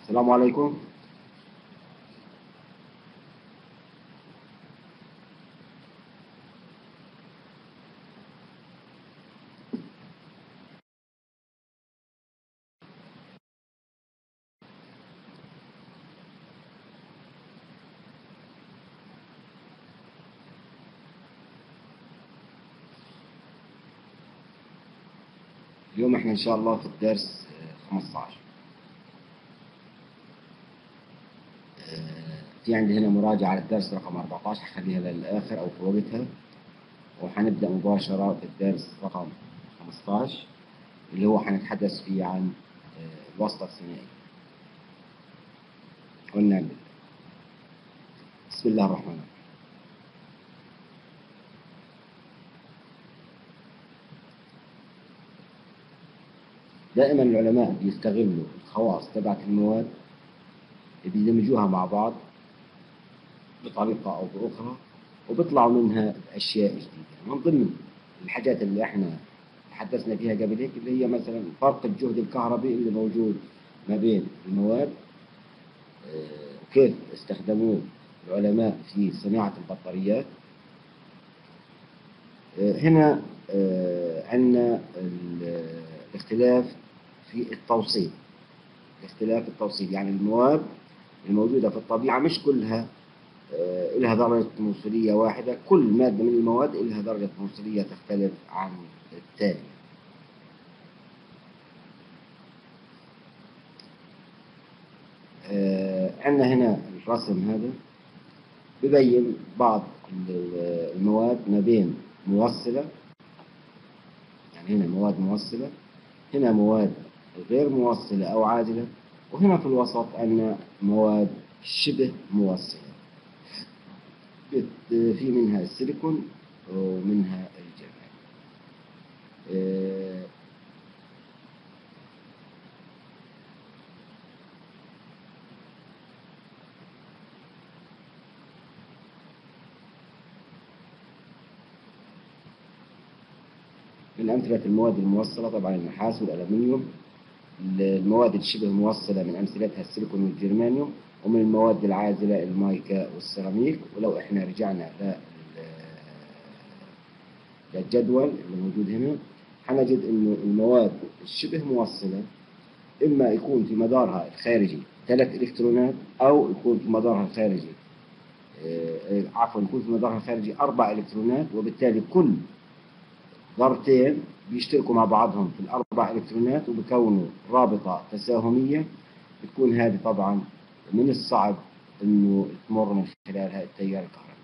السلام عليكم. اليوم احنا ان شاء الله في الدرس 15. في عندي هنا مراجعة على الدرس رقم 14، هخليها للآخر أو في وقتها، وحنبدأ مباشرة في الدرس رقم 15 اللي هو حنتحدث فيه عن الواسطة الثنائية. قلنا بسم الله الرحمن الرحيم. دائما العلماء بيستغلوا الخواص تبعت المواد، بيدمجوها مع بعض بطريقة أو بأخرى، وبيطلعوا منها أشياء جديدة. من ضمن الحاجات اللي احنا تحدثنا فيها قبل هيك اللي هي مثلا فرق الجهد الكهربي اللي موجود ما بين المواد، وكيف استخدموه العلماء في صناعة البطاريات. هنا عندنا الاختلاف في التوصيل. اختلاف التوصيل يعني المواد الموجودة في الطبيعة مش كلها لها درجة موصلية واحدة، كل مادة من المواد لها درجة موصلية تختلف عن الثانية. عندنا هنا الرسم هذا ببين بعض المواد ما بين موصلة، يعني هنا مواد موصلة، هنا مواد غير موصلة أو عازلة، وهنا في الوسط عندنا مواد شبه موصلة. في منها السيليكون ومنها الجرمانيوم. من أمثلة المواد الموصلة طبعا النحاس والألمنيوم. المواد الشبه موصلة من أمثلتها السيليكون والجرمانيوم، ومن المواد العازلة المايكا والسيراميك. ولو احنا رجعنا للجدول اللي موجود هنا هنجد انه المواد الشبه موصلة اما يكون في مدارها الخارجي 3 الكترونات، او يكون في مدارها الخارجي يكون في مدارها الخارجي 4 الكترونات، وبالتالي كل ذرتين بيشتركوا مع بعضهم في ال4 الكترونات وبكونوا رابطة تساهمية. بتكون هذه طبعا من الصعب انه تمر من خلالها التيار الكهربائي.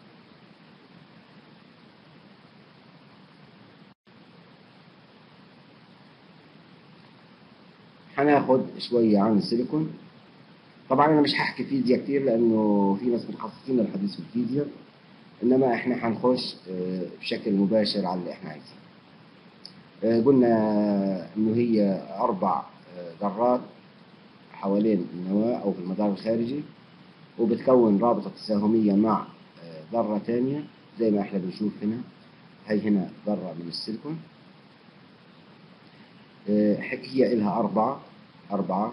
هناخد شوية عن السيليكون. طبعا انا مش هحكي فيزياء كتير لانه في ناس متخصصين للحديث في الفيزياء، انما احنا هنخش بشكل مباشر على اللي احنا عايزينه. قلنا انه هي 4 ذرات حوالين النواة او في المدار الخارجي، وبتكون رابطة تساهمية مع ذرة ثانية زي ما احنا بنشوف هنا. هي هنا ذرة من السيليكون، هي إلها 4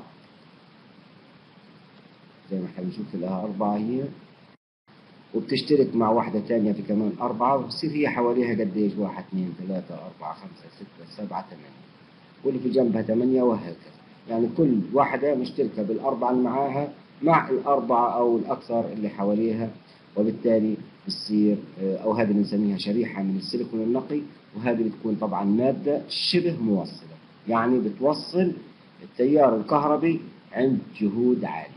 زي ما احنا بنشوف، لها 4 هي، وبتشترك مع واحدة ثانية في كمان 4، وبتصير هي حواليها قديش؟ 1 2 3 4 5 6 7 8، واللي في جنبها 8 وهكذا. يعني كل واحدة مشتركة بالأربعة اللي معاها مع الأربعة أو الأكثر اللي حواليها، وبالتالي بتصير أو هذه بنسميها شريحة من السيليكون النقي. وهذه بتكون طبعا مادة شبه موصلة، يعني بتوصل التيار الكهربي عند جهود عالية،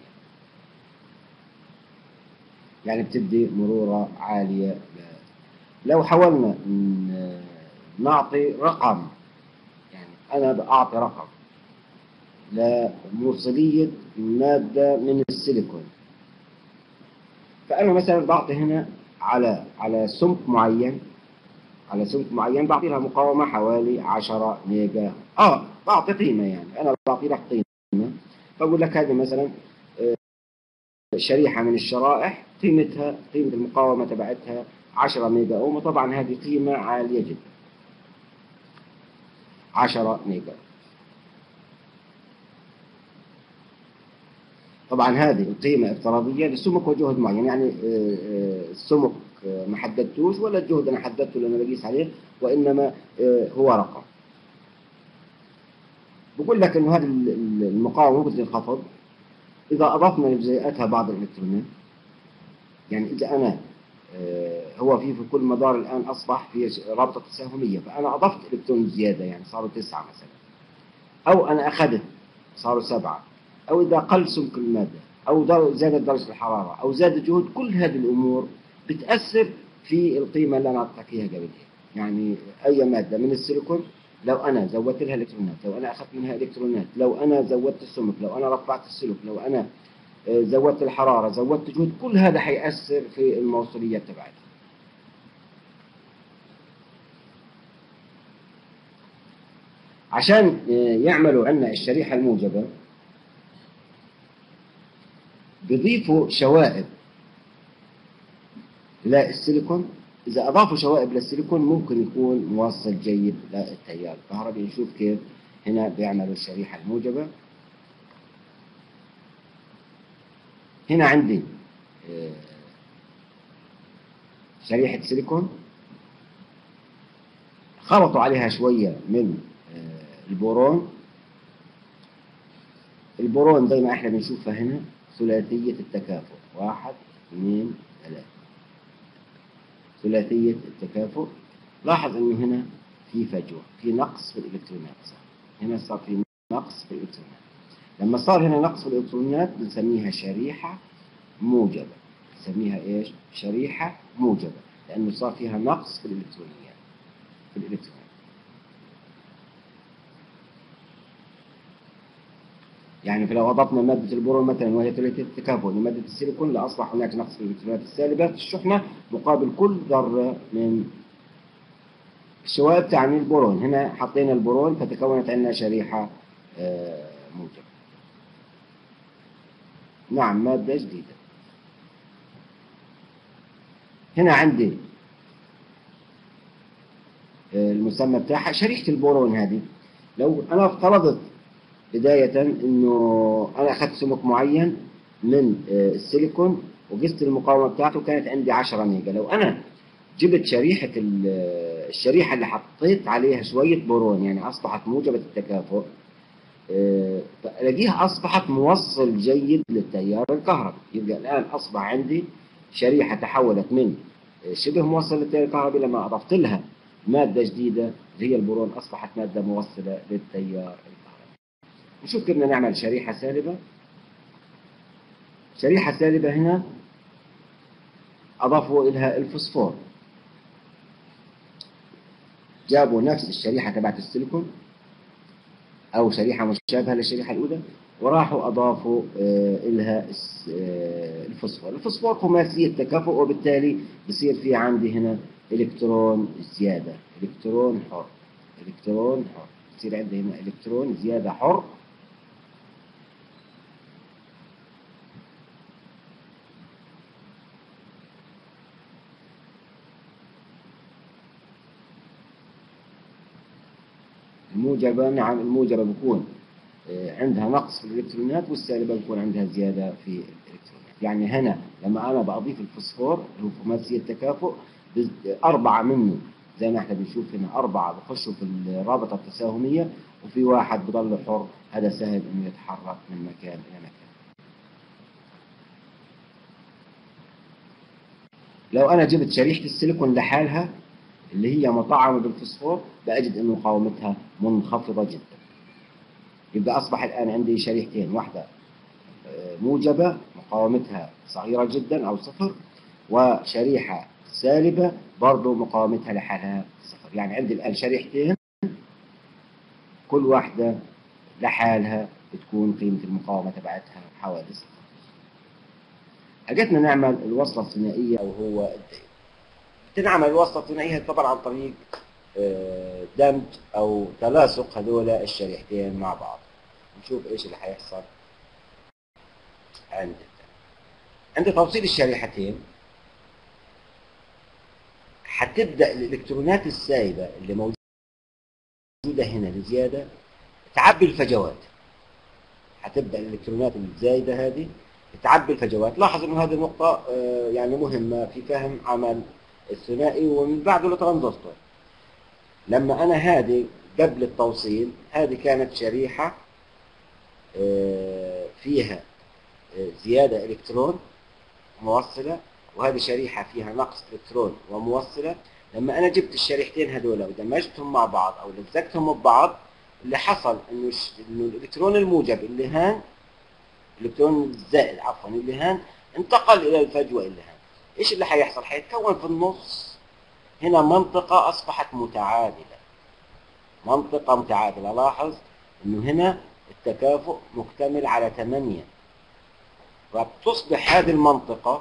يعني بتدي مرورة عالية. لو حاولنا نعطي رقم، يعني أنا بأعطي رقم لموصلية مادة من السيليكون، فأنا مثلا بعطي هنا على سمك معين، بعطي لها مقاومة حوالي 10 ميجا. بعطي قيمة، يعني أنا بعطي لك قيمة، بقول لك هذه مثلا شريحة من الشرائح قيمة المقاومة تبعتها 10 ميجا أوم، وطبعا هذه قيمة عالية جدا، 10 ميجا. طبعا هذه القيمة افتراضية لسمك وجهد معين، يعني السمك ما حددتوش ولا الجهد أنا حددته لأنا بقيس عليه، وإنما هو رقم. بقول لك إنه هذه المقاومة مثل الخفض إذا أضفنا لجزيئاتها بعض الإلكترونات، يعني إذا أنا هو في كل مدار الآن أصبح في رابطة تساهمية، فأنا أضفت إلكترون زيادة يعني صاروا 9 مثلا، أو أنا أخذت صاروا 7، أو إذا قل سمك المادة، أو زادت درجة الحرارة، أو زاد الجهد، كل هذه الأمور بتأثر في القيمة اللي أنا أعطيتك إياها قبل. يعني أي مادة من السيليكون لو أنا زودت لها إلكترونات، لو أنا أخذت منها إلكترونات، لو أنا زودت السمك، لو أنا رفعت السلك، لو أنا زودت الحرارة، زودت الجهد، كل هذا حيأثر في الموصلية تبعتها. عشان يعملوا عنا الشريحة الموجبة بيضيفوا شوائب للسيليكون. إذا أضافوا شوائب للسيليكون ممكن يكون موصل جيد للتيار الكهربي. نشوف كيف هنا بيعملوا الشريحة الموجبة. هنا عندي شريحة سيليكون خلطوا عليها شوية من البورون. البورون زي ما احنا بنشوفها هنا ثلاثية التكافؤ، 1 2 3، ثلاثية التكافؤ. لاحظ انه هنا في فجوة، في نقص في الالكترونات. هنا صار في نقص في الالكترونات. لما صار هنا نقص في الالكترونات بنسميها شريحة موجبة. نسميها ايش؟ شريحة موجبة، لانه صار فيها نقص في الالكترونيات، في الالكترونات. يعني فلو أضفنا مادة البورون مثلا وهي ثلاثية التكافؤ لمادة السيليكون لأصبح هناك نقص في الإلكترونات السالبة في الشحنة مقابل كل ذرة من الشوائب تعني البورون. هنا حطينا البورون فتكونت عندنا شريحة موجبة. نعم، مادة جديدة. هنا عندي المسمى بتاعها شريحة البورون. هذه لو أنا افترضت بداية إنه أنا أخذت سمك معين من السيليكون وقست المقاومة بتاعته كانت عندي 10 ميجا، لو أنا جبت الشريحة اللي حطيت عليها شوية بورون يعني أصبحت موجبة التكافؤ، ألاقيها أصبحت موصل جيد للتيار الكهربي. يبقى الآن أصبح عندي شريحة تحولت من شبه موصل للتيار الكهربي لما أضفت لها مادة جديدة اللي هي البورون، أصبحت مادة موصلة للتيار الكهربي. نشوف كيف بدنا نعمل شريحة سالبة. شريحة سالبة هنا أضافوا لها الفوسفور، جابوا نفس الشريحة تبعت السيليكون أو شريحة مشابهة للشريحة الأولى وراحوا أضافوا لها الفوسفور. الفوسفور خماسي التكافؤ، وبالتالي بصير في عندي هنا إلكترون زيادة، إلكترون حر، إلكترون حر. بصير عندي هنا إلكترون زيادة حر. الموجبة، نعم الموجبة بكون عندها نقص في الإلكترونات، والسالبة بكون عندها زيادة في الإلكترونات. يعني هنا لما أنا بأضيف الفوسفور اللي هو خماسي التكافؤ 4 منه زي ما احنا بنشوف هنا 4 بخشوا في الرابطة التساهمية، وفي 1 بضل حر. هذا سهل إنه يتحرك من مكان إلى مكان. لو أنا جبت شريحة السيليكون لحالها اللي هي مطعمة بالفوسفور بأجد إن مقاومتها منخفضة جدا. يبقى أصبح الآن عندي شريحتين، واحدة موجبة مقاومتها صغيرة جدا أو صفر، وشريحة سالبة برضو مقاومتها لحالها صفر. يعني عندي الآن شريحتين كل واحدة لحالها بتكون قيمة المقاومة تبعتها حوالي صفر. حاجتنا نعمل الوصلة الثنائية أو هو الدائري. بنعمل الوصلة الثنائية طبعا عن طريق دمج أو تلاصق هذول الشريحتين مع بعض. نشوف إيش اللي هيحصل. عند توصيل الشريحتين هتبدأ الإلكترونات السائبة اللي موجودة هنا لزيادة تعبي الفجوات. هتبدأ الإلكترونات الزايدة هذه تعبي الفجوات. لاحظ انه هذه النقطة يعني مهمة في فهم عمل الثنائي ومن بعده الترانزستور. لما انا هذه قبل التوصيل هذه كانت شريحة فيها زيادة الكترون موصلة، وهذه شريحة فيها نقص الكترون وموصلة. لما انا جبت الشريحتين هذول ودمجتهم مع بعض او لزقتهم ببعض، اللي حصل انه الالكترون الموجب اللي هان، الالكترون الزائد عفوا اللي هان، انتقل الى الفجوة اللي هان. ايش اللي حيحصل؟ حيتكون في النص هنا منطقة اصبحت متعادلة، منطقة متعادلة. لاحظ انه هنا التكافؤ مكتمل على 8، فتصبح هذه المنطقة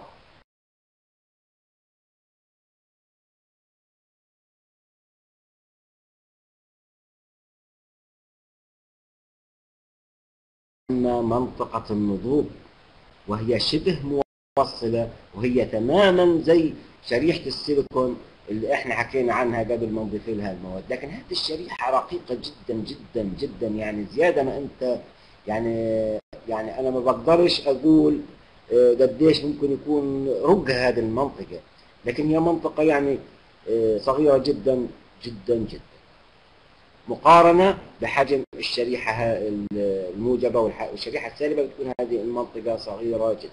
منطقة النضوج، وهي شبه موصلة، وهي تماما زي شريحة السيليكون اللي احنا حكينا عنها قبل ما نضيف لها المواد. لكن هذه الشريحة رقيقة جدا جدا جدا، يعني زيادة ما انت يعني انا ما بقدرش اقول قديش ممكن يكون رق هذه المنطقة، لكن هي منطقة يعني صغيرة جدا جدا جدا مقارنة بحجم الشريحة الموجبة والشريحة السالبة، بتكون هذه المنطقة صغيرة جدا.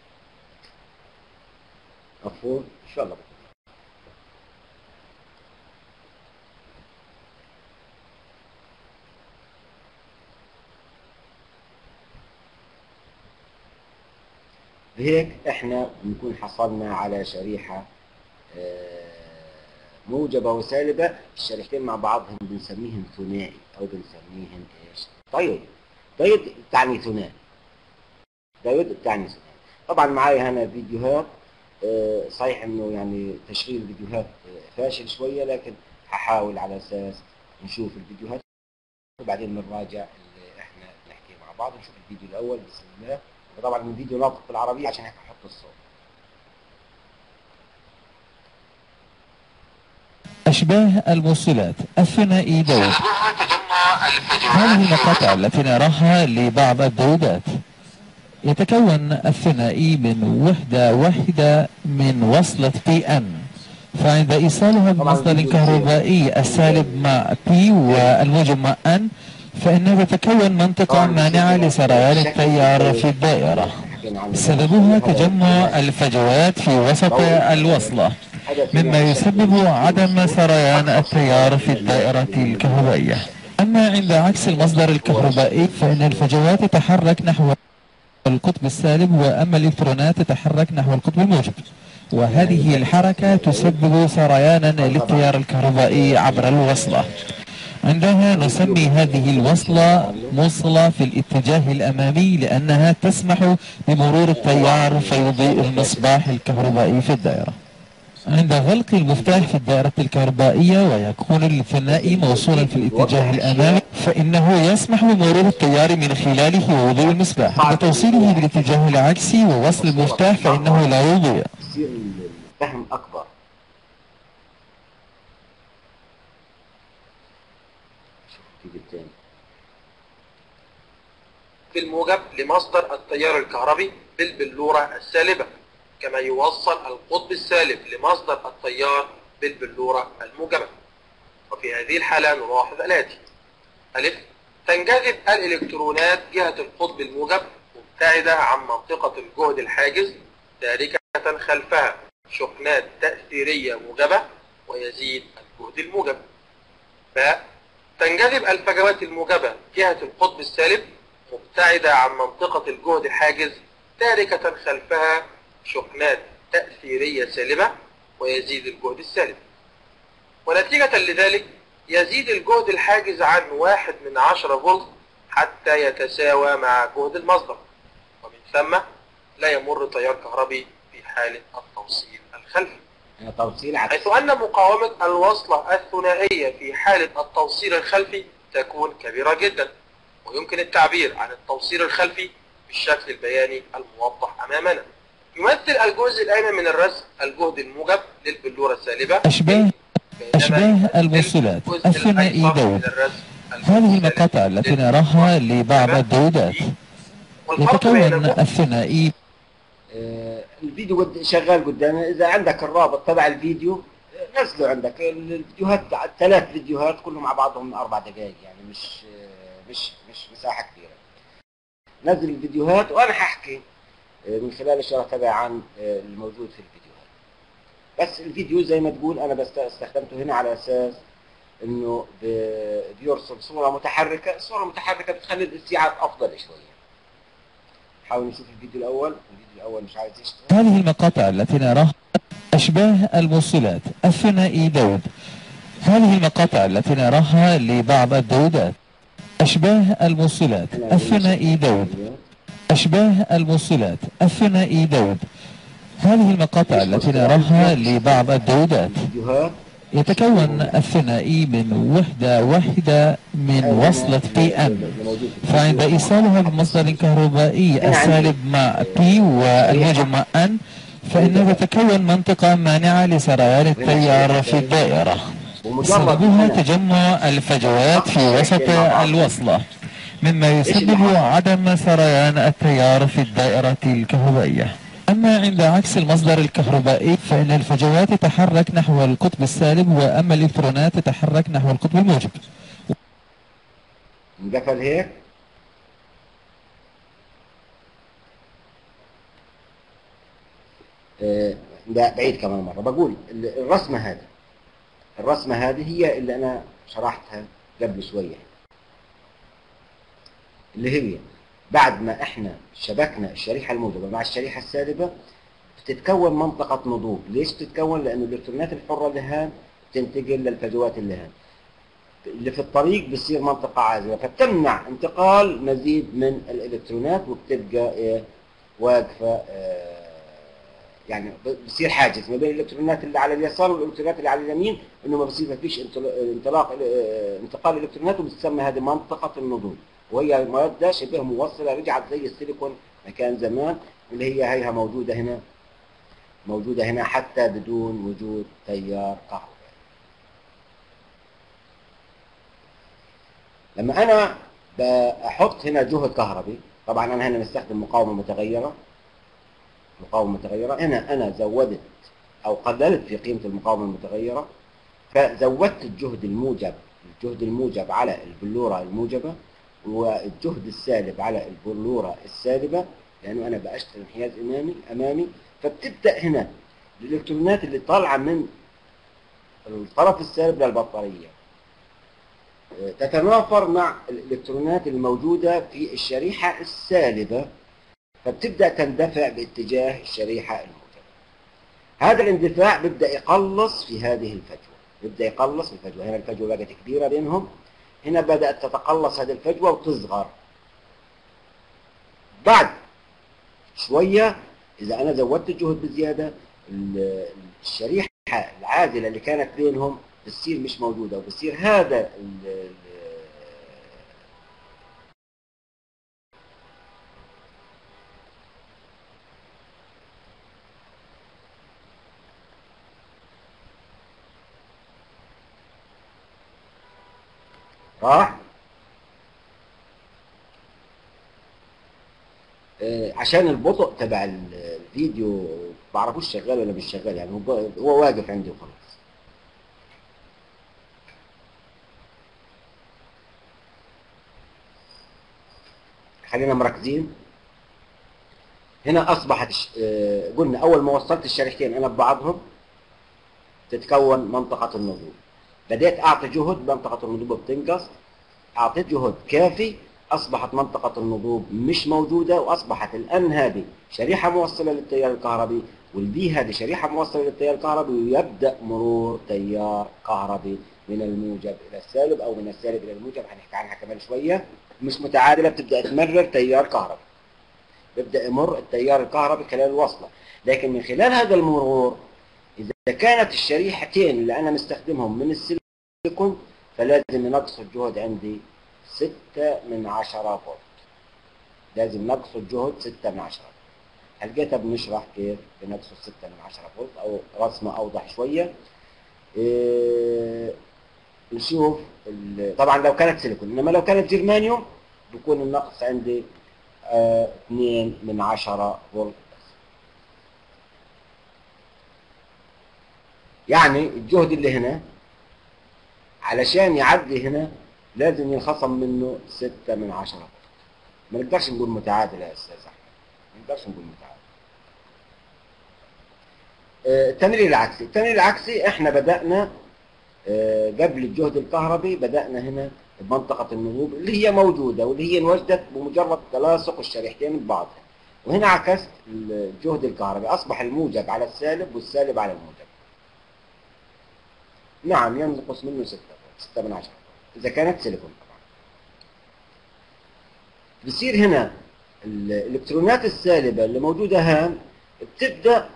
مفهوم؟ إن شاء الله. بهيك احنا بنكون حصلنا على شريحة موجبة وسالبة. الشريحتين مع بعضهم بنسميهم ثنائي او بنسميهم ايش؟ دايود. دايود تعني ثنائي، دايود تعني ثنائي. طبعا معي هنا فيديوهات، صحيح انه يعني تشغيل الفيديوهات فاشل شوية، لكن هحاول على اساس نشوف الفيديوهات وبعدين نراجع اللي احنا نحكي مع بعض. نشوف الفيديو الاول بسم الله، وطبعا الفيديو ناطق بالعربية عشان هيك احط الصوت. أشباه الموصلات الثنائي دايود. هذه المقاطع التي نراها لبعض الديودات. يتكون الثنائي من وحدة واحدة من وصلة PN، فعند إيصالها بمصدر الكهربائي السالب مع P والموجب مع N فإنها تتكون منطقة مانعة لسريان التيار في الدائرة، سببها تجمع الفجوات في وسط الوصلة، مما يسبب عدم سريان التيار في الدائرة الكهربائية. أما عند عكس المصدر الكهربائي فإن الفجوات تتحرك نحو القطب السالب، وأما الإلكترونات تتحرك نحو القطب الموجب، وهذه الحركة تسبب سريانا للتيار الكهربائي عبر الوصلة. عندها نسمي هذه الوصلة موصلة في الاتجاه الأمامي لأنها تسمح بمرور التيار فيضيء المصباح الكهربائي في الدائرة. عند غلق المفتاح في الدائرة الكهربائية ويكون الثنائي موصولا في الاتجاه الأمامي فإنه يسمح بمرور التيار من خلاله ووضوء المصباح. عند توصيله بالاتجاه العكسي ووصل المفتاح فإنه لا يضيء. يصير الفهم أكبر. في الموجب لمصدر التيار الكهربي بالبلورة السالبة، كما يوصل القطب السالب لمصدر التيار بالبلورة الموجبة. وفي هذه الحالة نلاحظ الآتي: ألف، تنجذب الإلكترونات جهة القطب الموجب مبتعدة عن منطقة الجهد الحاجز، تاركة خلفها شحنات تأثيرية موجبة ويزيد الجهد الموجب. باء، تنجذب الفجوات الموجبة جهة القطب السالب مبتعدة عن منطقة الجهد الحاجز، تاركة خلفها شحنات تأثيرية سالبة ويزيد الجهد السالب. ونتيجة لذلك يزيد الجهد الحاجز عن 1/10 فولت حتى يتساوى مع جهد المصدر، ومن ثم لا يمر تيار كهربي في حالة التوصيل الخلفي. حيث أن مقاومة الوصلة الثنائية في حالة التوصيل الخلفي تكون كبيرة جدا، ويمكن التعبير عن التوصيل الخلفي بالشكل البياني الموضح أمامنا. يمثل الجزء الأيمن من الرسم الجهد الموجب للبلورة السالبة. أشباه الموصلات الثنائي دايود. هذه المقاطع التي نراها لبعض الديودات. والفرق بين يتكون الثنائي. الفيديو شغال قدامي. اذا عندك الرابط تبع الفيديو نزله عندك. الفيديوهات 3 فيديوهات كلهم مع بعضهم 4 دقائق، يعني مش مساحه كبيره. نزل الفيديوهات وانا هحكي من خلال الشرح تبعي عن الموجود في الفيديوهات. بس الفيديو زي ما تقول انا بس استخدمته هنا على اساس انه بيرسل صوره متحركه. الصوره المتحركه بتخلي الاستيعاب افضل شويه. حاول نشوف الفيديو الاول. مش عايز يشتغل. هذه المقاطع التي نراها أشباه الموصلات الثنائي دود. هذه المقاطع التي نراها لبعض الدودات أشباه الموصلات الثنائي دود. أشباه الموصلات الثنائي دود. هذه المقاطع التي نراها لبعض الدودات. يتكون الثنائي من وحدة واحدة من وصلة PM، فعند إيصالها بمصدر كهربائي السالب مع P والموجب مع N فإنها تتكون منطقة مانعة لسريان التيار في الدائرة. سببها تجمع الفجوات في وسط الوصلة، مما يسبب عدم سريان التيار في الدائرة الكهربائية. أما عند عكس المصدر الكهربائي فإن الفجوات تتحرك نحو القطب السالب، وأما الإلكترونات تتحرك نحو القطب الموجب. نقفل هيك. ده بعيد كمان مرة. بقول الرسمة هذه هي اللي أنا شرحتها قبل شوية، اللي هي بعد ما احنا شبكنا الشريحة الموجبة مع الشريحة السالبة بتتكون منطقة نضوج. ليش بتتكون؟ لأن الإلكترونات الحرة اللهان تنتقل للفجوات اللهان اللي في الطريق، بتصير منطقة عازلة فبتمنع انتقال مزيد من الإلكترونات، وبتبقى واقفة، يعني بصير حاجز ما بين الإلكترونات اللي على اليسار والإلكترونات اللي على اليمين، إنه ما فيش انتقال الإلكترونات، وبتسمى هذه منطقة النضوج. وهي مادة شبه موصلة رجعت زي السيليكون ما كان زمان، اللي هيها موجودة هنا حتى بدون وجود تيار كهربائي. لما أنا بحط هنا جهد كهربي، طبعا أنا هنا مستخدم مقاومة متغيرة. هنا أنا زودت أو قللت في قيمة المقاومة المتغيرة، فزودت الجهد الموجب على البلورة الموجبة، والجهد السالب على البلورة السالبة، لأنه أنا بأشتغل انحياز أمامي. فبتبدأ هنا الإلكترونات اللي طالعة من الطرف السالب للبطارية تتنافر مع الإلكترونات الموجودة في الشريحة السالبة، فبتبدأ تندفع باتجاه الشريحة الموجبة. هذا الاندفاع بيبدأ يقلص في هذه الفجوة. هنا الفجوة بقت كبيرة بينهم، هنا بدأت تتقلص هذه الفجوة وتصغر. بعد شوية إذا أنا زودت الجهد بزيادة، الشريحة العازلة اللي كانت بينهم بتصير مش موجودة، وبصير هذا راح. عشان البطء تبع الفيديو بعرفوش شغال ولا مش شغال، يعني هو واقف عندي وخلاص. خلينا مركزين. هنا أصبحت قلنا أول ما وصلت الشريحتين أنا ببعضهم تتكون منطقة النضوج. بدأت أعطي جهد، منطقة النضوج بتنقص. أعطيت جهد كافي، أصبحت منطقة النضوج مش موجودة، وأصبحت الآن هذه شريحة موصلة للتيار الكهربي، والبي هذه شريحة موصلة للتيار الكهربي، ويبدأ مرور تيار كهربي من الموجب إلى السالب أو من السالب إلى الموجب. هنحكي عنها كمان شوية. مش متعادلة، بتبدأ تمرر تيار كهربي، يبدأ يمر التيار الكهربي خلال الوصلة. لكن من خلال هذا المرور إذا كانت الشريحتين اللي أنا مستخدمهم من السيليكون فلازم ينقص الجهد عندي 6/10 فولت. لازم نقص الجهد 6/10. هلقيتها بنشرح كيف بنقص 6/10 فولت، أو رسمة أوضح شوية. نشوف طبعا لو كانت سيليكون، إنما لو كانت جرمانيوم بيكون النقص عندي 2/10 فولت بس. يعني الجهد اللي هنا علشان يعدي هنا لازم ينخصم منه 6/10 فولت. ما نقدرش نقول متعادل يا استاذ احمد، ما نقدرش نقول متعادل. التمرير العكسي، التمرير العكسي احنا بدأنا قبل الجهد الكهربي، بدأنا هنا بمنطقة النهوض اللي هي موجودة واللي هي انوجدت بمجرد تلاصق الشريحتين ببعضها، وهنا عكست الجهد الكهربي، أصبح الموجب على السالب والسالب على الموجب. نعم ينقص منه 6/10 إذا كانت سيليكون طبعا. بصير هنا الإلكترونات السالبة اللي موجودة هان بتبدأ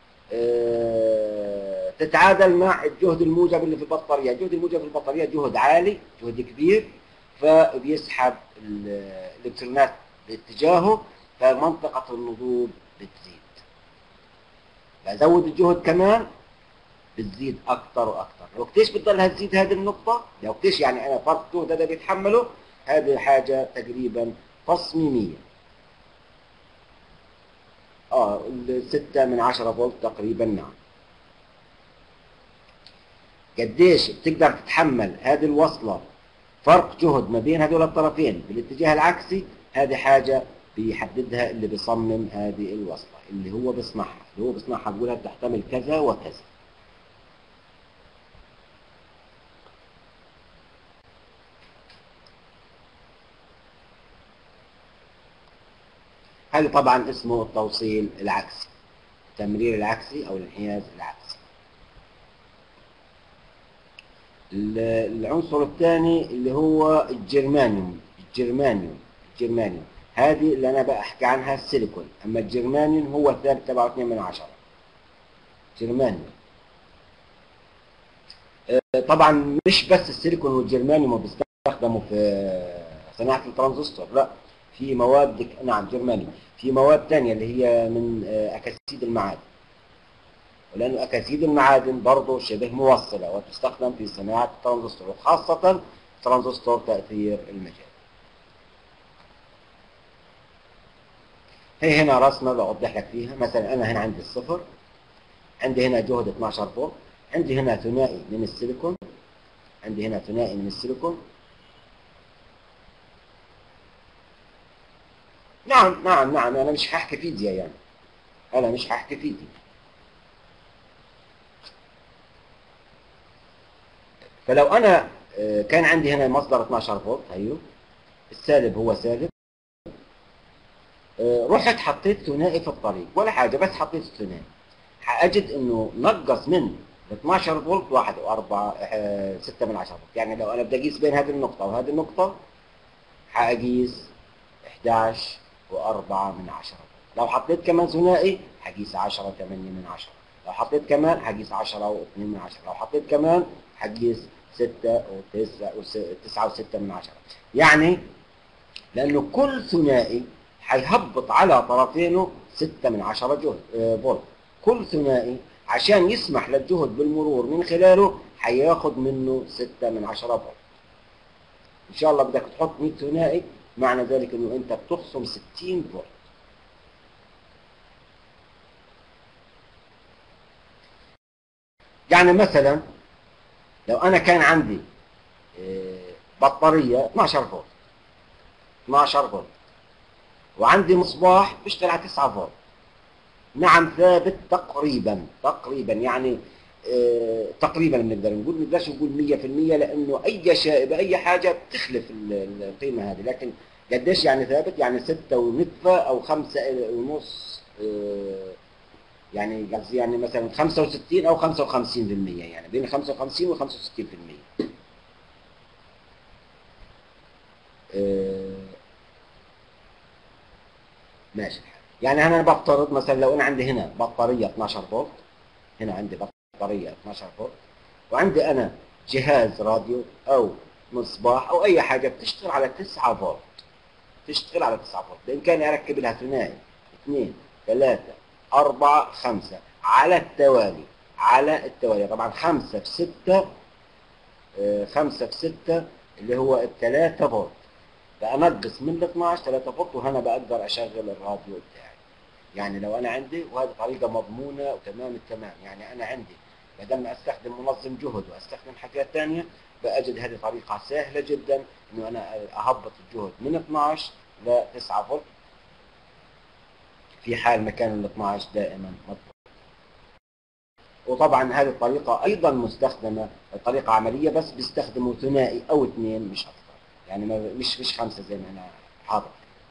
تتعادل مع الجهد الموجب اللي في البطارية. الجهد الموجب في البطارية جهد عالي، جهد كبير، فبيسحب الإلكترونات باتجاهه، فمنطقة النضوج بتزيد. بزود الجهد كمان بتزيد أكثر وأكثر. لو قديش بتضلها تزيد هذه النقطة؟ لو قديش يعني أنا فرق الجهد هذا بيتحمله، هذه حاجة تقريبا تصميمية. 6/10 فولت تقريبا. نعم. قديش بتقدر تتحمل هذه الوصلة فرق جهد ما بين هذول الطرفين بالاتجاه العكسي؟ هذه حاجة بيحددها اللي بيصمم هذه الوصلة، اللي هو بيصنعها بيقولها بتحتمل كذا وكذا. هذا طبعا اسمه التوصيل العكسي، التمرير العكسي او الانحياز العكسي. العنصر الثاني اللي هو الجرمانيوم. هذه اللي انا بحكي عنها السيليكون، اما الجرمانيوم هو الثابت تبعه 2/10 جرمانيوم. طبعا مش بس السيليكون والجرمانيوم بيستخدموا في صناعة الترانزستور، لا، في مواد، نعم جرمانيوم، في مواد ثانية اللي هي من أكاسيد المعادن، ولأنه أكاسيد المعادن برضه شبه موصلة وتستخدم في صناعة الترانزستور، وخاصة ترانزستور تأثير المجال. هي هنا رسمة بوضح لك فيها. مثلا أنا هنا عندي الصفر، عندي هنا جهد 12 فولت، عندي هنا ثنائي من السيليكون، نعم أنا مش هحكي فيزياء، يعني أنا مش هحكي فيزياء. فلو أنا كان عندي هنا مصدر 12 فولت، أيوه السالب هو سالب، رحت حطيت ثنائي في الطريق ولا حاجة، بس حطيت الثنائي، هأجد إنه نقص من 12 فولت 6/10 فولت. يعني لو أنا بدي أقيس بين هذه النقطة وهذه النقطة هأقيس 11.4 لو حطيت كمان ثنائي هقيس 10.8. لو حطيت كمان هقيس 10.2. لو حطيت كمان هقيس 6.9. يعني لأنه كل ثنائي هيهبط على طرفينه 6/10 جهد فولت. كل ثنائي عشان يسمح للجهد بالمرور من خلاله هياخد منه 6/10 فولت. إن شاء الله بدك تحط 100 ثنائي، معنى ذلك إنه أنت بتخصم 60 فولت. يعني مثلا لو أنا كان عندي بطارية 12 فولت وعندي مصباح بيشتغل على 9 فولت، نعم ثابت تقريبا يعني تقريبا بنقدر نقول، ما نقدرش نقول 100%، لانه اي شائبه اي حاجه بتخلف القيمه هذه، لكن قديش يعني ثابت؟ يعني 6.5 او 5.5 يعني قصدي يعني مثلا 65 او 55%، يعني بين 55 و 65%. ماشي الحال. يعني انا بفترض مثلا لو انا عندي هنا بطاريه 12 فولت، هنا عندي بطاريه 12 فولت، وعندي انا جهاز راديو او مصباح او اي حاجه بتشتغل على 9 فولت، بامكاني اركب لها ثنائي 2 3 4 5 على التوالي، طبعا 5 في 6 اللي هو 3 فولت، بأنقص من ال 12 3 فولت، وهنا بقدر أشغل الراديو بتاعي. يعني لو أنا عندي، وهذه طريقة مضمونة وتمام التمام، يعني أنا عندي بدل ما أستخدم منظم جهد وأستخدم حاجات ثانية، بأجد هذه طريقة سهلة جدا إنه أنا أهبط الجهد من 12 ل 9 فولت في حال مكان ال 12 دائما مضبوط. وطبعا هذه الطريقة أيضا مستخدمة، طريقة عملية، بس بيستخدموا ثنائي أو اثنين مش أكثر، يعني مش 5 زي ما أنا حاضر.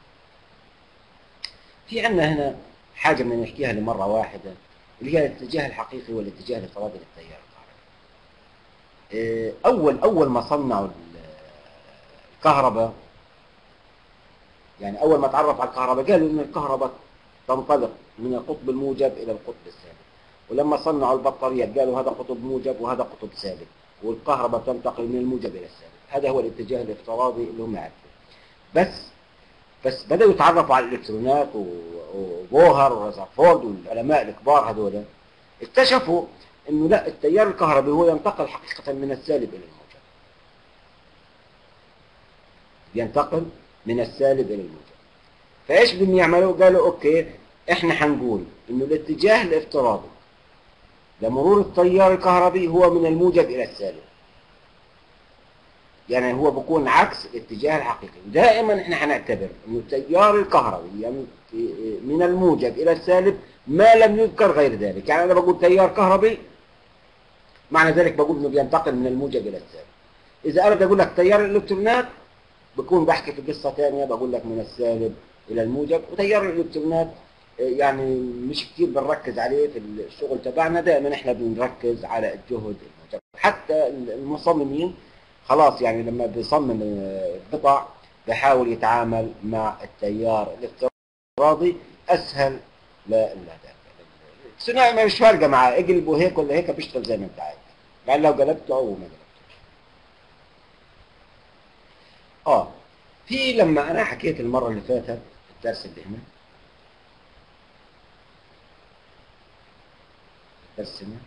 في عندنا هنا حاجة بدنا نحكيها لمرة واحدة، اللي هي الاتجاه الحقيقي والاتجاه الافتراضي للتيار الكهربائي. أول ما صنعوا الكهرباء، يعني أول ما تعرف على الكهرباء قالوا إن الكهرباء تنطلق من القطب الموجب إلى القطب السالب، ولما صنعوا البطاريات قالوا هذا قطب موجب وهذا قطب سالب، والكهرباء تنتقل من الموجب إلى السالب. هذا هو الاتجاه الافتراضي اللي هم عارفينه. بس بدأوا يتعرفوا على الإلكترونات وبوهر ورذرفورد والعلماء الكبار هذول، اكتشفوا إنه لا، التيار الكهربي هو ينتقل حقيقة من السالب إلى الموجب، ينتقل من السالب إلى الموجب. فإيش بدهم يعملوا؟ قالوا أوكي، إحنا حنقول إنه الاتجاه الافتراضي لمرور التيار الكهربي هو من الموجب إلى السالب، يعني هو بيكون عكس الاتجاه الحقيقي. دائما احنا هنعتبر انه التيار الكهربي يعني من الموجب الى السالب ما لم يذكر غير ذلك. يعني انا بقول تيار كهربي، معنى ذلك بقول انه بينتقل من الموجب الى السالب. اذا اردت اقول لك تيار الالكترونات، بكون بحكي في قصه ثانيه، بقول لك من السالب الى الموجب. وتيار الالكترونات يعني مش كثير بنركز عليه في الشغل تبعنا، دائما احنا بنركز على الجهد الموجب. حتى المصممين خلاص يعني لما بيصمم القطع بحاول يتعامل مع التيار الافتراضي اسهل. لا الثنائي ما مش فارقه معاه، اقلبه هيك ولا هيك بيشتغل زي ما انت عايز، يعني لو قلبته او ما قلبته. في لما انا حكيت المره اللي فاتت في الدرس اللي هنا، الدرس هنا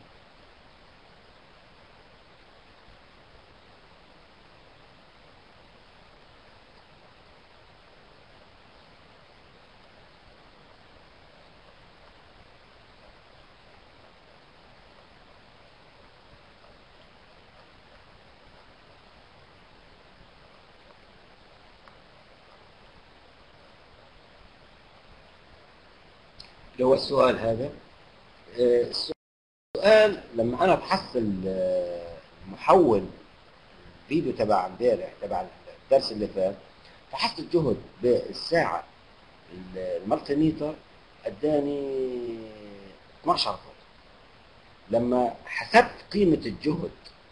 اللي هو السؤال هذا. السؤال لما انا بحصل محول الفيديو تبع امبارح تبع الدرس اللي فات، فحصت الجهد بالساعه المالتي ميتر اداني 12 فولت. لما حسبت قيمه الجهد،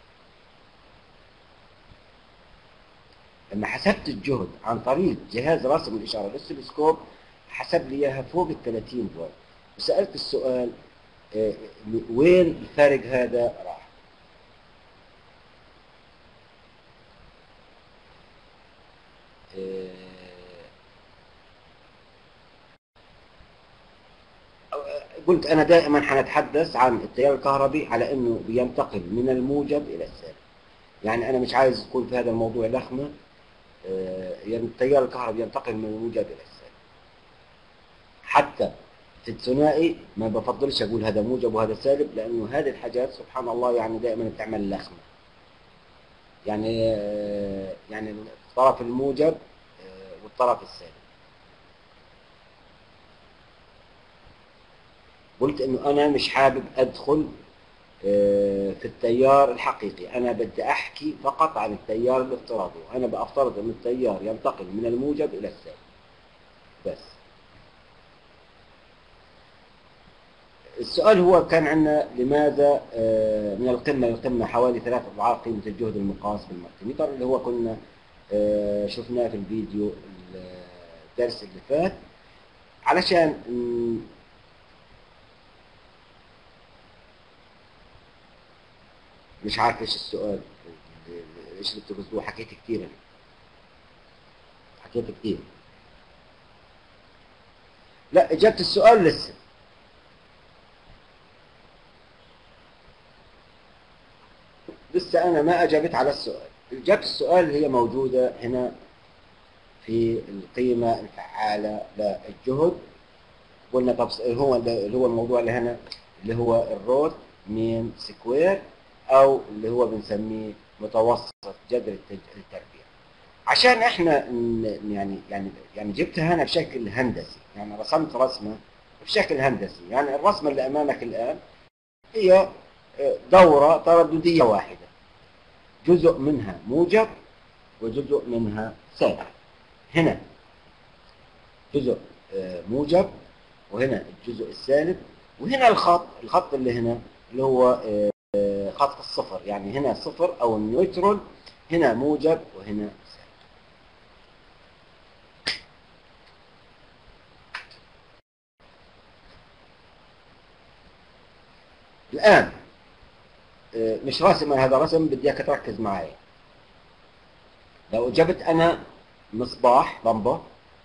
عن طريق جهاز رسم الاشاره الاوسيلوسكوب، حسب لي اياها فوق ال 30 فولت. وسالت السؤال وين الفارق هذا راح؟ قلت أنا دائما حنتحدث عن التيار الكهربي على أنه بينتقل من الموجب إلى السالب. يعني أنا مش عايز يكون في هذا الموضوع لخمة. يعني التيار الكهربي ينتقل من الموجب إلى السالب. حتى في الثنائي ما بفضلش أقول هذا موجب وهذا سالب، لأنه هذه الحاجات سبحان الله يعني دائما بتعمل لخمة. يعني الطرف الموجب والطرف السالب. قلت انه انا مش حابب ادخل في التيار الحقيقي، انا بدي احكي فقط عن التيار الافتراضي، وانا بافترض ان التيار ينتقل من الموجب الى السالب بس. السؤال هو كان عندنا لماذا من القمة للقمة حوالي 3 أضعاف قيمة الجهد المقاس بالمالتيمتر، اللي هو كنا شفناه في الفيديو الدرس اللي فات. علشان مش عارف ايش السؤال، ايش اللي بتقصدوه. حكيت كثير لا، اجابة السؤال لسه انا ما اجابت على السؤال. اجابة السؤال هي موجودة هنا في القيمة الفعالة للجهد. قلنا طب اللي هو الموضوع اللي هنا اللي هو الروت مين سكوير، أو اللي هو بنسميه متوسط جذر التربيع. عشان احنا يعني جبتها هنا بشكل هندسي، يعني رسمت رسمة بشكل هندسي. يعني الرسمة اللي أمامك الآن هي دورة ترددية واحدة، جزء منها موجب وجزء منها سالب. هنا جزء موجب، وهنا الجزء السالب، وهنا الخط اللي هنا اللي هو خط الصفر، يعني هنا صفر أو النيوترال، هنا موجب وهنا سالب. الآن مش راسم هذا رسم، بدي اياك تركز معي. لو جبت انا مصباح لمبه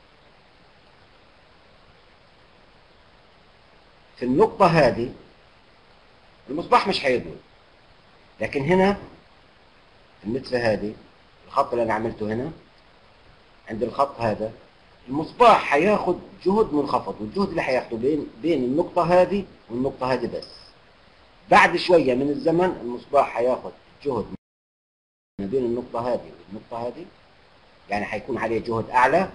في النقطه هذه، المصباح مش هيضوي. لكن هنا النتفه هذه، الخط اللي انا عملته هنا عند الخط هذا، المصباح هياخد جهد منخفض، والجهد اللي هياخده بين النقطه هذه والنقطه هذه بس. بعد شويه من الزمن المصباح هياخد جهد ما بين النقطه هذه والنقطه هذه، يعني هيكون عليه جهد اعلى.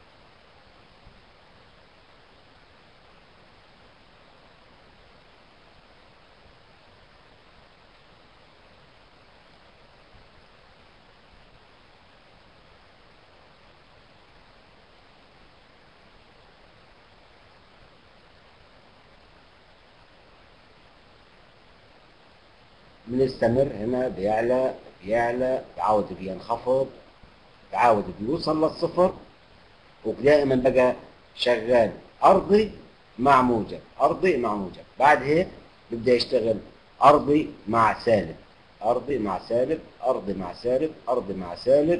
بنستمر هنا، بيعلى بيعلى، بيعاود بينخفض، بيعاود بيوصل للصفر، ودائما بقى شغال ارضي مع موجب، ارضي مع موجب. بعد هيك بيبدا يشتغل ارضي مع سالب، ارضي مع سالب، ارضي مع سالب، ارضي مع سالب،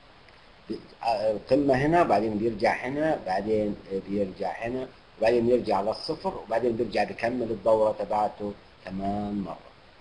قمه هنا، بعدين بيرجع هنا، بعدين بيرجع هنا، وبعدين يرجع للصفر، وبعدين بيرجع بيكمل الدوره تبعته كمان مره.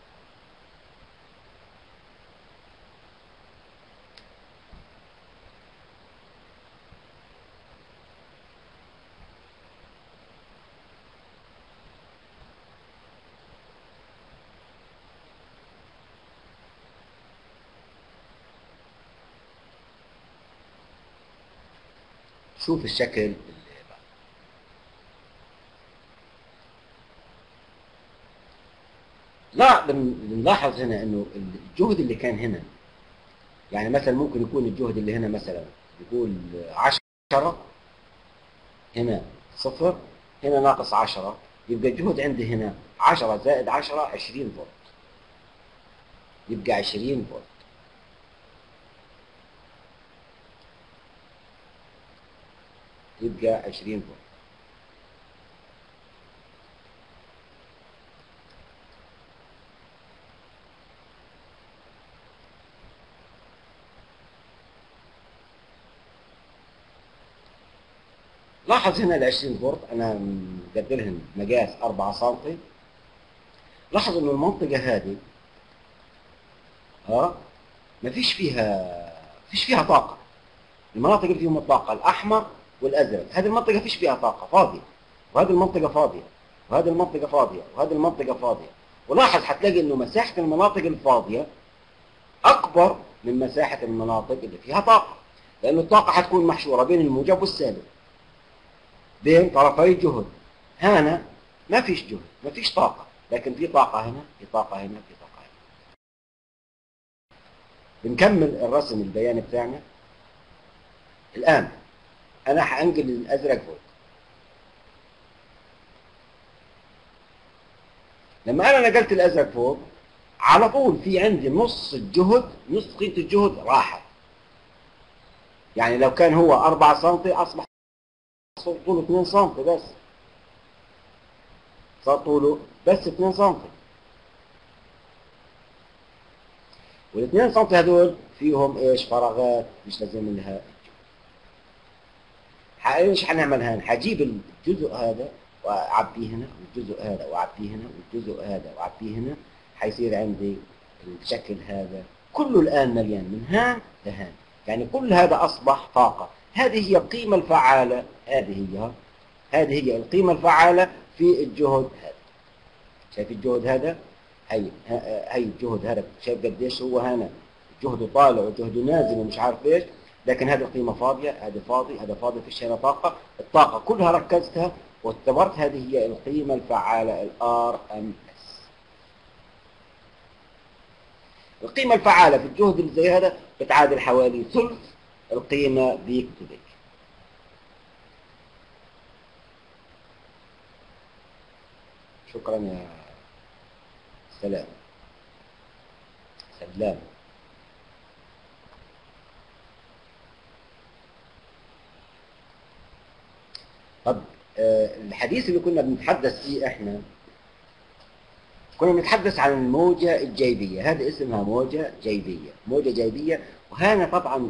شوف الشكل اللي بعد. لا، بنلاحظ هنا انه الجهد اللي كان هنا، يعني مثلا ممكن يكون الجهد اللي هنا مثلا يقول 10، هنا صفر، هنا ناقص 10، يبقى الجهد عندي هنا 10 زائد 10 20 فولت، يبقى 20 فولت. يبقى 20 فولت. لاحظ هنا ال 20 فولت انا مقدرهن مقاس 4 سم. لاحظ انه المنطقة هذه ما فيش فيها طاقة. المناطق اللي فيهم الطاقة الأحمر والأزرق، هذه المنطقة فيش فيها طاقة، فاضية، وهذه المنطقة فاضية، وهذه المنطقة فاضية، وهذه المنطقة فاضية. ولاحظ هتلاقي إنه مساحة المناطق الفاضية أكبر من مساحة المناطق اللي فيها طاقة، لأن الطاقة هتكون محشورة بين الموجب والسالب، بين طرفي الجهد. هنا ما فيش جهد، ما فيش طاقة، لكن في طاقة هنا، في طاقة هنا، في طاقة هنا. بنكمل الرسم البياني بتاعنا. الآن أنا هأنقل الأزرق فوق. لما أنا نقلت الأزرق فوق، على طول في عندي نص الجهد، نص قيمة الجهد راحت. يعني لو كان هو 4 سم أصبح طوله 2 سم بس، صار طوله بس 2 سم. وال2 سم هذول فيهم ايش؟ فراغات مش لازم لها. ايش حنعمل هون؟ حجيب الجزء هذا واعبيه هنا، والجزء هذا واعبيه هنا، والجزء هذا واعبيه هنا، حيصير عندي الشكل هذا كله الان مليان من هان لهان. يعني كل هذا اصبح طاقه. هذه هي القيمة الفعالة، هذه هي القيمة الفعالة في الجهد هذا. شايف الجهد هذا؟ هي الجهد هذا، شايف قديش هو هنا جهده طالع وجهده نازل ومش عارف ايش، لكن هذه القيمة فاضية، هذا فاضي، هذا فاضي، فيش هنا طاقة، الطاقة كلها ركزتها واعتبرت هذه هي القيمة الفعالة RMS. القيمة الفعالة في الجهد اللي زي هذا بتعادل حوالي ثلث القيمة بيك تو بيك. شكرا يا سلام. طب الحديث اللي كنا بنتحدث فيه احنا كنا بنتحدث عن الموجة الجيبية، هذا اسمها موجة جيبية، وهنا طبعا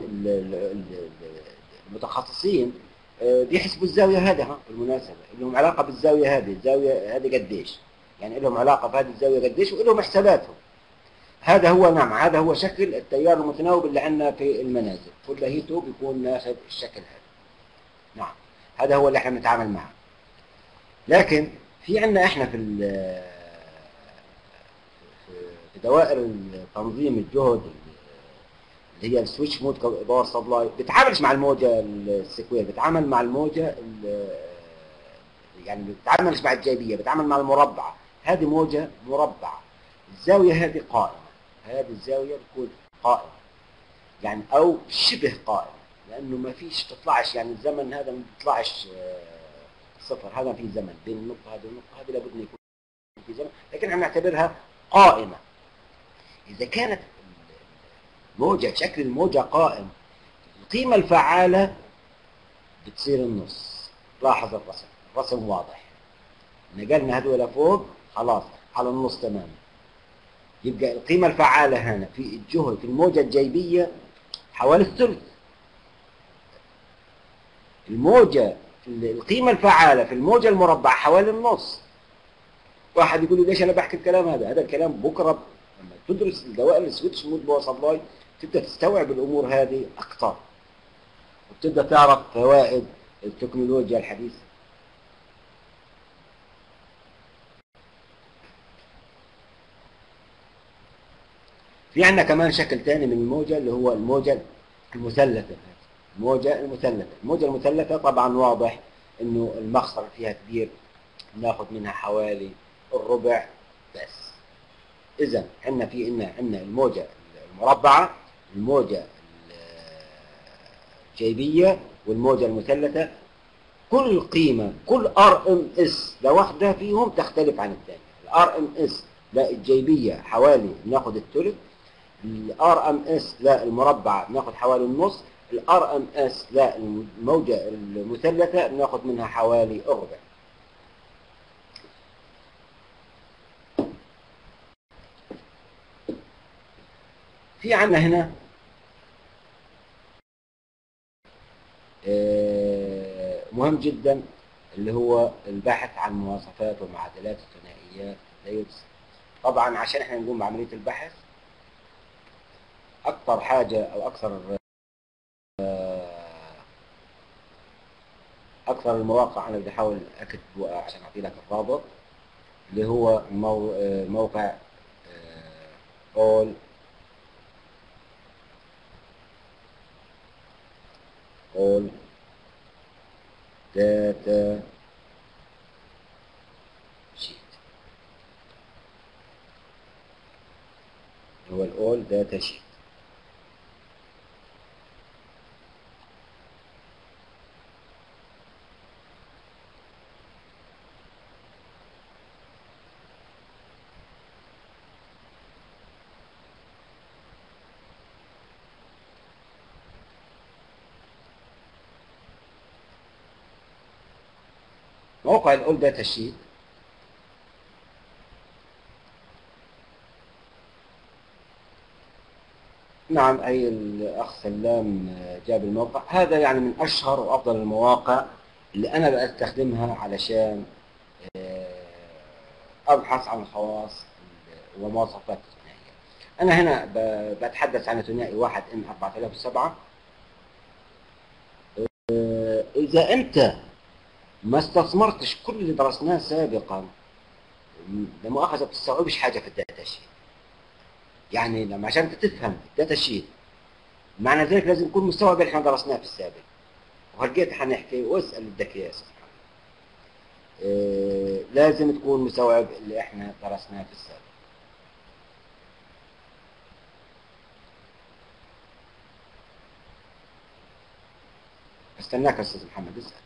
المتخصصين بيحسبوا الزاوية هذا بالمناسبة، لهم علاقة بالزاوية هذه، الزاوية هذه قديش، يعني لهم علاقة بهذه الزاوية قديش ولهم حساباتهم. هذا هو نعم، هذا هو شكل التيار المتناوب اللي عندنا في المنازل، كل هيتو بيكون ناخذ الشكل هذا. نعم، هذا هو اللي احنا بنتعامل معه. لكن في عندنا احنا في دوائر تنظيم الجهد اللي هي السويتش مود باور سبلاي، بتتعاملش مع الموجة السكوير، بتتعامل مع الموجة يعني بتتعاملش مع الجايبية، بتتعامل مع المربعة. هذه موجة مربعة، الزاوية هذه قائمة، هذه الزاوية بتكون قائمة يعني أو شبه قائمة، لأنه ما فيش تطلعش، يعني الزمن هذا ما بيطلعش صفر، هذا في زمن بين النقطة هذه والنقطة هذه لابد أن يكون في زمن، لكن احنا نعتبرها قائمة. إذا كانت موجة شكل الموجة قائم، القيمة الفعالة بتصير النص. لاحظ الرسم واضح، نقلنا هذول لفوق خلاص على النص تماما. يبقى القيمة الفعالة هنا في الجهد في الموجة الجيبية حوالي الثلث. القيمة الفعالة في الموجة المربعة حوالي النص. واحد يقول لي ليش أنا بحكي الكلام هذا؟ هذا الكلام بكرة لما تدرس الدوائر السويتش مود باور سبلاي تبدأ تستوعب الأمور هذه أكثر، وبتبدأ تعرف فوائد التكنولوجيا الحديثة. في عندنا كمان شكل ثاني من الموجة اللي هو الموجة المثلثة. الموجة المثلثة طبعا واضح انه المخسر فيها كبير، ناخذ منها حوالي الربع بس. اذا عندنا الموجة المربعة، الموجة الجيبية، والموجة المثلثة. كل قيمة، كل RMS لوحدها فيهم تختلف عن الثانية. RMS للجيبية حوالي ناخذ الثلث، RMS للمربعة بناخذ حوالي النص، RMS للموجة المثلثة بناخذ منها حوالي الربع. في عندنا هنا مهم جدا اللي هو البحث عن مواصفات ومعادلات الثنائيات دايودز. طبعا عشان احنا نقوم بعملية البحث اكثر حاجة او اكثر المواقع انا بدي احاول اكتبه عشان اعطي لك الرابط، اللي هو موقع all data sheet، هو all data sheet. موقع الأول داتا شيت نعم، أي الأخ سلام جاب الموقع هذا، يعني من أشهر وأفضل المواقع اللي أنا بستخدمها علشان أبحث عن الخواص ومواصفات الثنائية. أنا هنا بتحدث عن ثنائي 1 N4007 إذا أنت ما استثمرتش كل اللي درسناه سابقا، لمؤاخذة ما بتستوعبش حاجة في الداتا شيت. يعني لما عشان انت تفهم الداتا شيت معنى ذلك لازم تكون مستوعب اللي احنا درسناه في السابق. وهلقيت حنحكي واسأل بدك اياه سبحان الله. لازم تكون مستوعب اللي احنا درسناه في السابق. استناك يا استاذ محمد اسأل.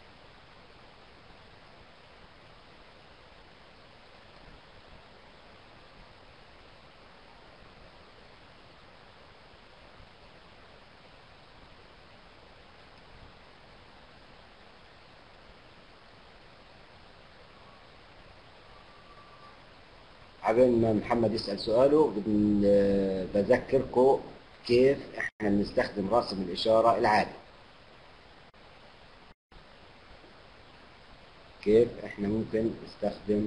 عبين ما محمد يسأل سؤاله بذكركم كيف احنا بنستخدم راسم الإشارة العادي. كيف احنا ممكن نستخدم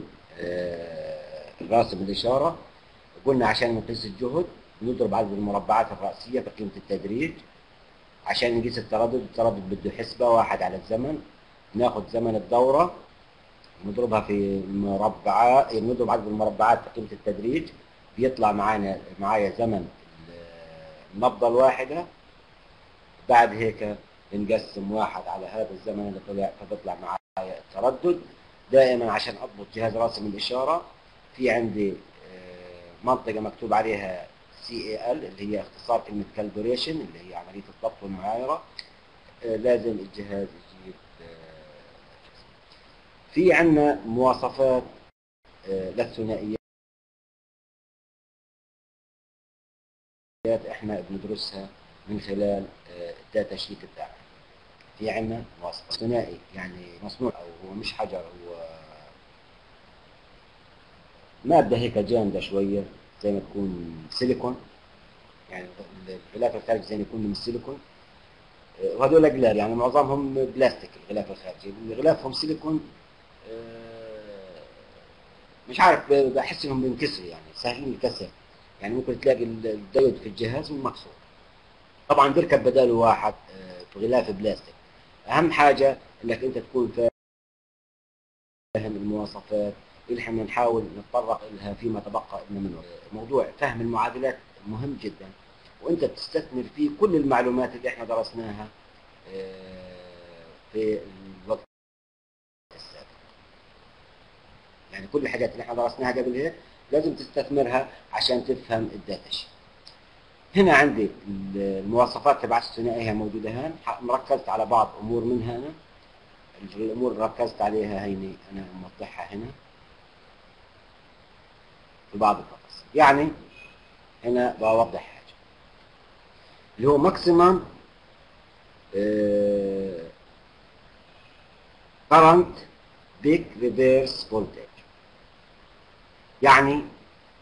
راسم الإشارة. قلنا عشان نقيس الجهد نضرب عدد المربعات الرأسية بقيمة التدريج. عشان نقيس التردد بده حسبة 1 على الزمن. ناخد زمن الدورة نضربها في مربعات، نضرب عدد المربعات بقيمة التدريج بيطلع معايا زمن النبضة الواحدة. بعد هيك بنقسم 1 على هذا الزمن اللي طلع فبيطلع معايا التردد. دائما عشان اضبط جهاز راسم الإشارة في عندي منطقة مكتوب عليها CAL اللي هي اختصار كلمة calibration اللي هي عملية الضبط والمعايرة. لازم الجهاز يجيب. في عندنا مواصفات للثنائيات احنا بندرسها من خلال الداتا شيت بتاعنا. في عندنا مواصفات ثنائي يعني مصنوع او هو مش حجر، هو مادة هيك جامدة شوية زي ما تكون سيليكون. يعني الغلاف الخارجي زي ما يكون من السيليكون. وهذول اقلال يعني معظمهم بلاستيك. الغلاف الخارجي اللي غلافهم سيليكون مش عارف بحس انهم بينكسروا يعني سهلين الكسر. يعني ممكن تلاقي الديود في الجهاز مكسور. طبعا بيركب بداله واحد في غلاف بلاستيك. اهم حاجة انك انت تكون فاهم المواصفات اللي احنا نحاول نتطرق لها فيما تبقى لنا منه. موضوع فهم المعادلات مهم جدا، وانت بتستثمر فيه كل المعلومات اللي احنا درسناها في الوقت السابق. يعني كل الحاجات اللي احنا درسناها قبل هيك لازم تستثمرها عشان تفهم الداتا شيت. هنا عندي المواصفات تبع الثنائية موجودة هون. مركزت على بعض امور منها هنا. الامور اللي ركزت عليها هيني انا موضحها هنا في بعض التفاصيل. يعني هنا بوضح حاجة اللي هو ماكسيمم current peak reverse voltage. يعني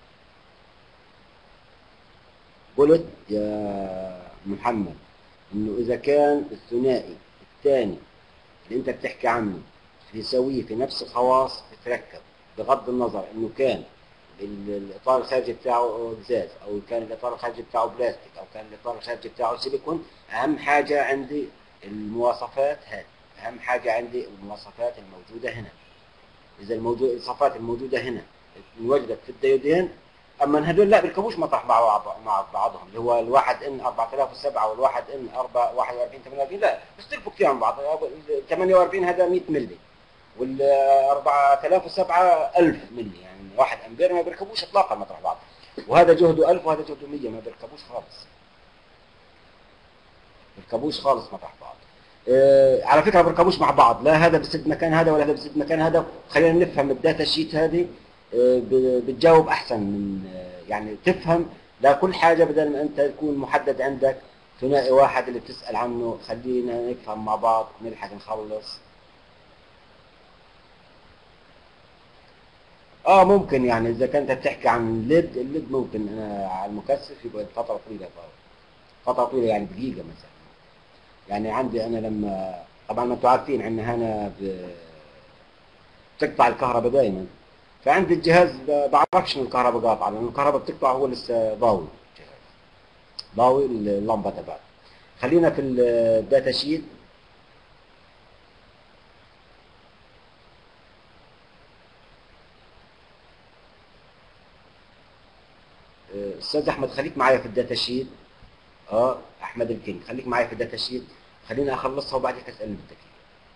قلت يا محمد انه اذا كان الثنائي الثاني اللي انت بتحكي عنه يساويه في نفس الخواص بتركب، بغض النظر انه كان الاطار الخارجي بتاعه ازاز او كان الاطار الخارجي بتاعه بلاستيك او كان الاطار الخارجي بتاعه سيليكون. اهم حاجه عندي المواصفات هذه. اهم حاجه عندي المواصفات الموجوده هنا. اذا المواصفات الموجوده هنا انوجدت في الديودين، اما هذول لا بيركبوش مطرح مع بعضهم. اللي هو الواحد ان 4007 والواحد ان 41 48 لا بيختلفوا كثير عن بعض. 48 هذا 100 ملي وال 4007 1000 ملي يعني 1 امبير. ما بيركبوش اطلاقا مطرح بعض. وهذا جهده 1000 وهذا جهده 100 ما بيركبوش خالص. بيركبوش خالص مطرح بعض. على فكره ما بيركبوش مع بعض. لا هذا بسد مكان هذا ولا هذا بسد مكان هذا. خلينا نفهم الداتا شيت هذه بتجاوب احسن من يعني تفهم. لا كل حاجه بدل ما انت تكون محدد عندك ثنائي واحد اللي بتسال عنه. خلينا نفهم مع بعض نلحق نخلص. ممكن يعني اذا كنت بتحكي عن الليد ممكن انا على المكثف يقعد فتره طويله. فتره طويله يعني دقيقه مثلا. يعني عندي انا لما طبعا ما انتم عارفين عندنا هنا بتقطع الكهرباء دائما. فعندي الجهاز بعرفش ان الكهرباء قاطعه لان الكهرباء بتقطع هو لسه ضاوي. ضاوي اللمبه تبعته. خلينا في الداتا شيت استاذ احمد خليك معايا في الداتا شيت. احمد الكينج خليك معايا في الداتا شيت، خليني اخلصها وبعدين اسالني بالتكليف.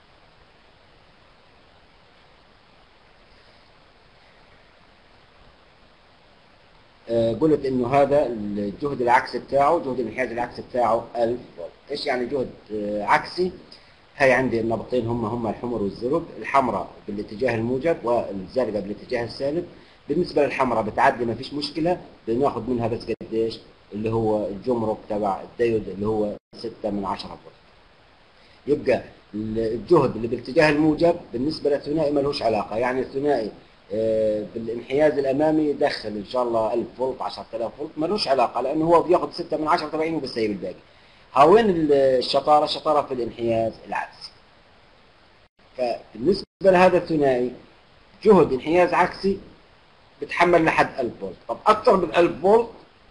قلت انه هذا الجهد العكسي بتاعه، جهد الانحياز العكسي بتاعه 1000 فولت. ايش يعني جهد عكسي؟ هاي عندي النبضتين هم الحمر والزرق، الحمراء بالاتجاه الموجب والزرقاء بالاتجاه السالب. بالنسبه للحمراء بتعدي ما فيش مشكله، بناخذ منها بس قديش؟ اللي هو الجمرك تبع الديود اللي هو 6/10 فولت. يبقى الجهد اللي باتجاه الموجب بالنسبه للثنائي ملوش علاقه، يعني الثنائي بالانحياز الامامي يدخل ان شاء الله 1000 فولت 10000 فولت ملوش علاقه، لانه هو بياخذ 6/10 تبعين وبيسيب الباقي. وين الشطاره؟ الشطاره في الانحياز العكسي. فبالنسبه لهذا الثنائي جهد انحياز عكسي بتحمل لحد 1000 فولت. طب اكثر من 1000 فولت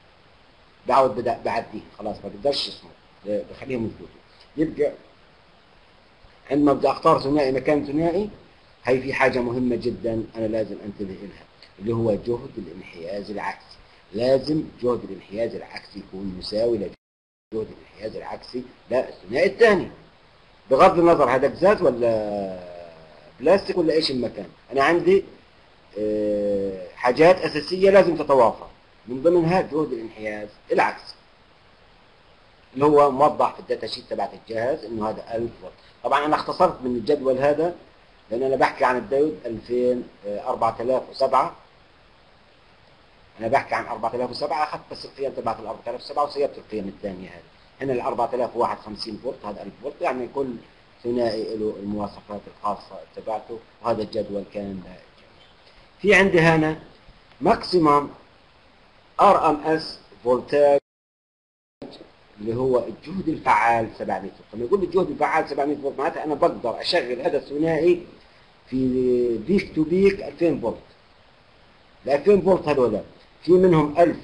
بعديه خلاص، ما بقدرش اسمه بخليهم يثبتوا. يبقى عندما بدي اختار ثنائي مكان ثنائي، هي في حاجه مهمه جدا انا لازم انتبه لها، اللي هو جهد الانحياز العكسي. لازم جهد الانحياز العكسي يكون مساوي لجهد الانحياز العكسي للثنائي الثاني، بغض النظر هذا قزاز ولا بلاستيك ولا ايش المكان. انا عندي حاجات اساسيه لازم تتوافر، من ضمنها جهد الانحياز العكسي اللي هو موضح في الداتا شيت تبعت الجهاز انه هذا 1000 فولت. طبعا انا اختصرت من الجدول هذا لان انا بحكي عن الديود 4007. انا بحكي عن 4007، اخذت بس القيم تبعت ال 4007 وسيبت القيم الثانيه هذه. هنا ال 4001 50 فولت، هذا 1000 فولت، يعني كل ثنائي له المواصفات الخاصه تبعته، وهذا الجدول كان للجميع. في عندي هنا ماكسيمم ار ام اس فولتاج اللي هو الجهد الفعال 700 فولت. لما يقول لي الجهد الفعال 700 فولت معناتها انا بقدر اشغل هذا الثنائي في بيك تو بيك 2000 فولت. ال 2000 فولت هذول في منهم 1000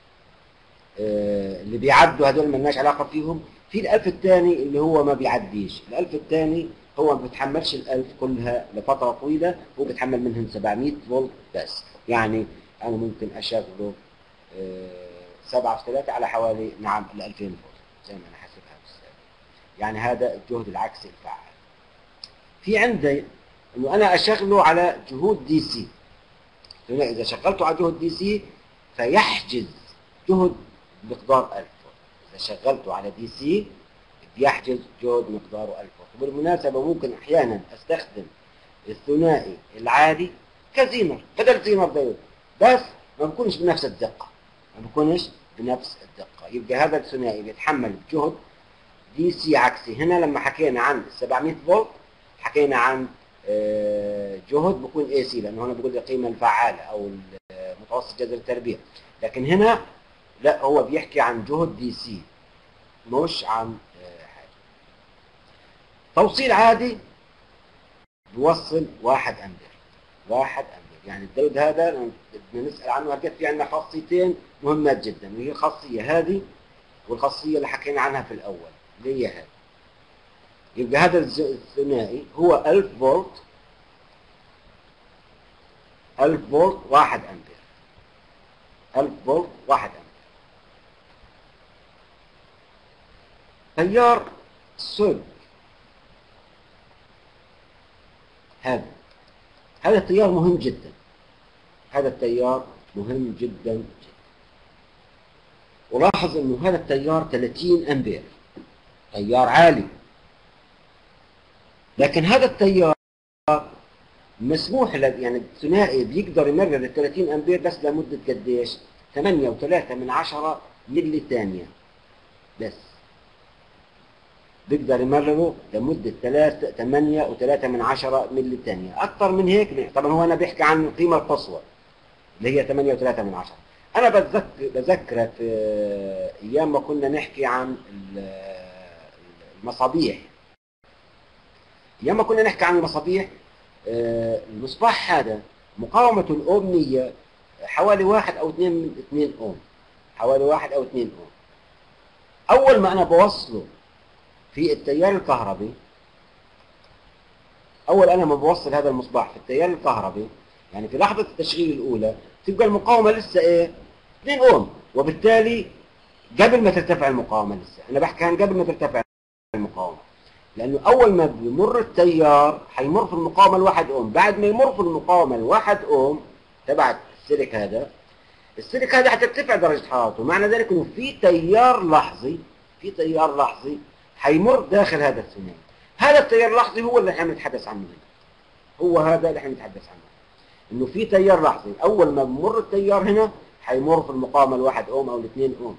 اللي بيعدوا، هذول ما لناش علاقه فيهم. في ال1000 الثاني اللي هو ما بيعديش، ال1000 الثاني هو ما بيتحملش ال1000 كلها لفتره طويله، هو بيتحمل منهم 700 فولت بس. يعني انا ممكن اشغله 7 في 3 على حوالي نعم ال 2000 فولت زي ما انا حاسبها بالسابق. يعني هذا الجهد العكسي الفعال. في عندي انه انا اشغله على جهود دي سي. اذا شغلته على جهد دي سي فيحجز جهد مقدار 1000 فولت. اذا شغلته على دي سي بيحجز جهد مقداره 1000 فولت. وبالمناسبه ممكن احيانا استخدم الثنائي العادي كزينر بدل زينر دايود، بس ما بكونش بنفس الدقه، يبقى هذا الثنائي بيتحمل جهد دي سي عكسي. هنا لما حكينا عن 700 فولت حكينا عن جهد بكون اي سي، لانه هنا بيقول لي القيمه الفعاله او متوسط جذر التربيع، لكن هنا لا، هو بيحكي عن جهد دي سي مش عن حاجه. توصيل عادي بيوصل 1 امبير. 1 امبير يعني الديود هذا بدنا نسال عنه، هلقيت في عندنا خاصيتين مهمات جدا، اللي هي الخاصيه هذه والخاصيه اللي حكينا عنها في الاول اللي هي هذه. يبقى هذا الثنائي هو 1000 فولت 1000 فولت 1 امبير 1000 فولت 1 امبير. تيار سلب هذا التيار مهم جدا، هذا التيار مهم جدا جدا. ولاحظ انه هذا التيار 30 امبير، تيار عالي، لكن هذا التيار مسموح له، يعني الثنائي بيقدر يمرر ال 30 امبير بس لمده قديش؟ 8.3 ملي ثانيه بس، بيقدر يمرره لمده 8.3 ملي ثانيه. اكثر من هيك طبعا هو انا بيحكي عن القيمه القصوى اللي هي 8.3. انا بذكرك في ايام ما كنا نحكي عن المصابيح، المصباح هذا مقاومته الأومية حوالي 1 أو 2 أوم، حوالي 1 أو 2 أوم. أول ما أنا بوصله في التيار الكهربي، أول أنا ما بوصل هذا المصباح في التيار الكهربي، يعني في لحظة التشغيل الأولى تبقى المقاومة لسه إيه؟ 2 أوم، وبالتالي قبل ما ترتفع المقاومة، لسه أنا بحكي عن قبل ما ترتفع المقاومة، لأنه أول ما بيمر التيار حيمر في المقاومة الواحد أوم. بعد ما يمر في المقاومة الواحد أوم تبع السلك هذا، السلك هذا حترتفع درجة حرارته. معنى ذلك إنه في تيار لحظي، في تيار لحظي حيمر داخل هذا الثنائي. هذا التيار اللحظي هو اللي احنا بنتحدث عنه هنا، هو هذا اللي احنا بنتحدث عنه، إنه في تيار لحظي أول ما بمر التيار هنا حيمر في المقاومة الواحد أوم أو الاثنين أوم.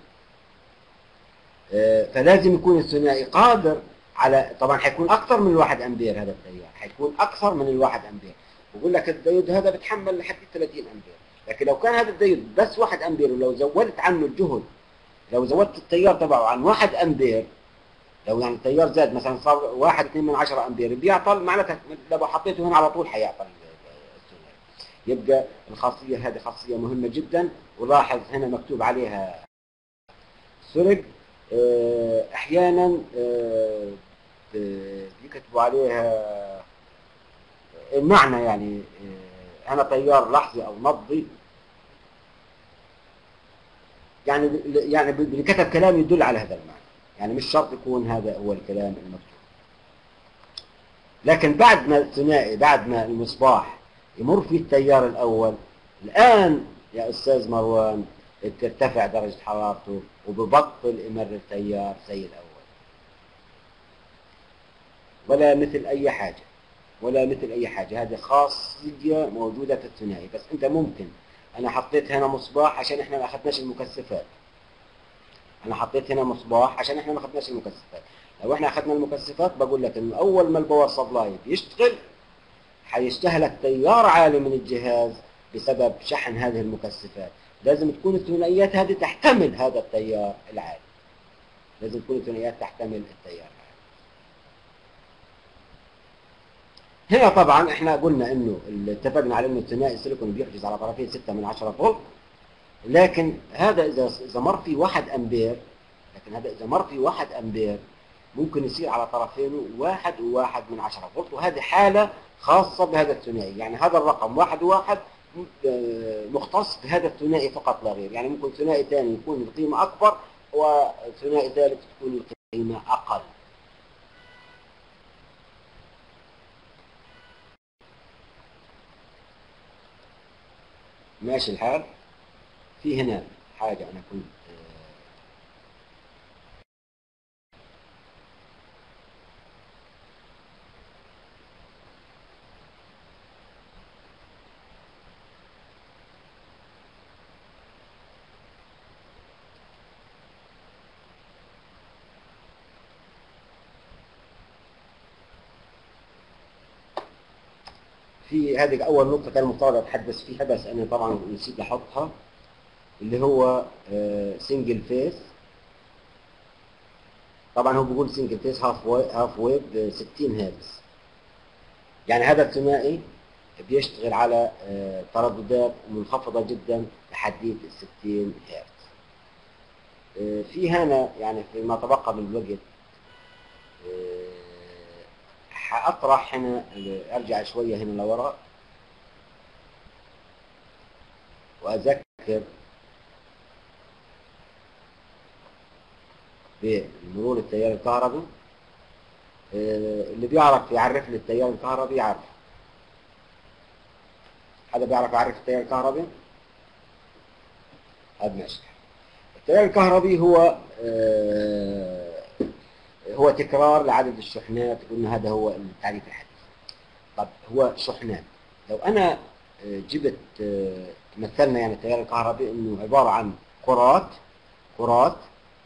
فلازم يكون الثنائي قادر على، طبعا حيكون اكثر من الواحد امبير، هذا التيار حيكون اكثر من الواحد امبير. بقول لك الديود هذا بتحمل لحد 30 امبير، لكن لو كان هذا الديود بس 1 امبير ولو زودت عنه الجهد، لو زودت التيار تبعه عن 1 امبير، لو يعني التيار زاد مثلا صار 1.2 امبير بيعطل، معناتها لو حطيته هنا على طول حيعطل الثنائي. يبقى الخاصيه هذه خاصيه مهمه جدا. ولاحظ هنا مكتوب عليها سلك، احيانا بيكتبوا عليها المعنى، يعني انا تيار لحظي او نبضي، يعني بكتب كلام يدل على هذا المعنى، يعني مش شرط يكون هذا هو الكلام المكتوب. لكن بعد ما الثنائي، بعد ما المصباح يمر فيه التيار الاول، الان يا استاذ مروان ترتفع درجة حرارته وببطل يمر التيار زي الأول، ولا مثل أي حاجة، ولا مثل أي حاجة. هذه خاصية موجودة في الثنائي. بس أنت ممكن، أنا حطيت هنا مصباح عشان إحنا ما أخذناش المكثفات، أنا حطيت هنا مصباح عشان إحنا ما أخذناش المكثفات. لو إحنا أخذنا المكثفات بقول لك إنه أول ما الباور سبلاي بيشتغل حيستهلك تيار عالي من الجهاز بسبب شحن هذه المكثفات. لازم تكون الثنائيات هذه تحتمل هذا التيار العالي، لازم تكون الثنائيات تحتمل التيار العالي. هنا طبعا احنا قلنا انه اتفقنا على انه الثنائي السيليكون بيحجز على طرفين 6 من 10 فولت، لكن هذا اذا مر في 1 امبير، لكن هذا اذا مر في 1 امبير ممكن يصير على طرفينه 1 و1 من 10 فولت، وهذه حالة خاصة بهذا الثنائي. يعني هذا الرقم 1 و1 مختص بهذا الثنائي فقط لا غير. يعني ممكن ثنائي ثاني يكون القيمة أكبر وثنائي ثالث تكون القيمة أقل. ماشي الحال؟ في هنا حاجة أنا كنت في هذه أول نقطة كان المفترض أتحدث فيها، بس أنا طبعا نسيت أحطها، اللي هو سنجل فيس. طبعا هو بيقول سنجل فيس هاف ويف 60 هرتز. يعني هذا الثنائي بيشتغل على ترددات منخفضة جدا لحديد 60 هرتز. في هنا يعني فيما تبقى من الوقت حأطرح هنا، أرجع شوية هنا لورا وأذكر بمرور التيار الكهربي. اللي بيعرف يعرف لي التيار الكهربي يعرف. حدا بيعرف يعرف التيار الكهربي؟ هذا ماشي. التيار الكهربي هو تكرار لعدد الشحنات، قلنا هذا هو التعريف الحديث. طب هو شحنات، لو أنا جبت مثلنا يعني التيار الكهربي إنه عبارة عن كرات.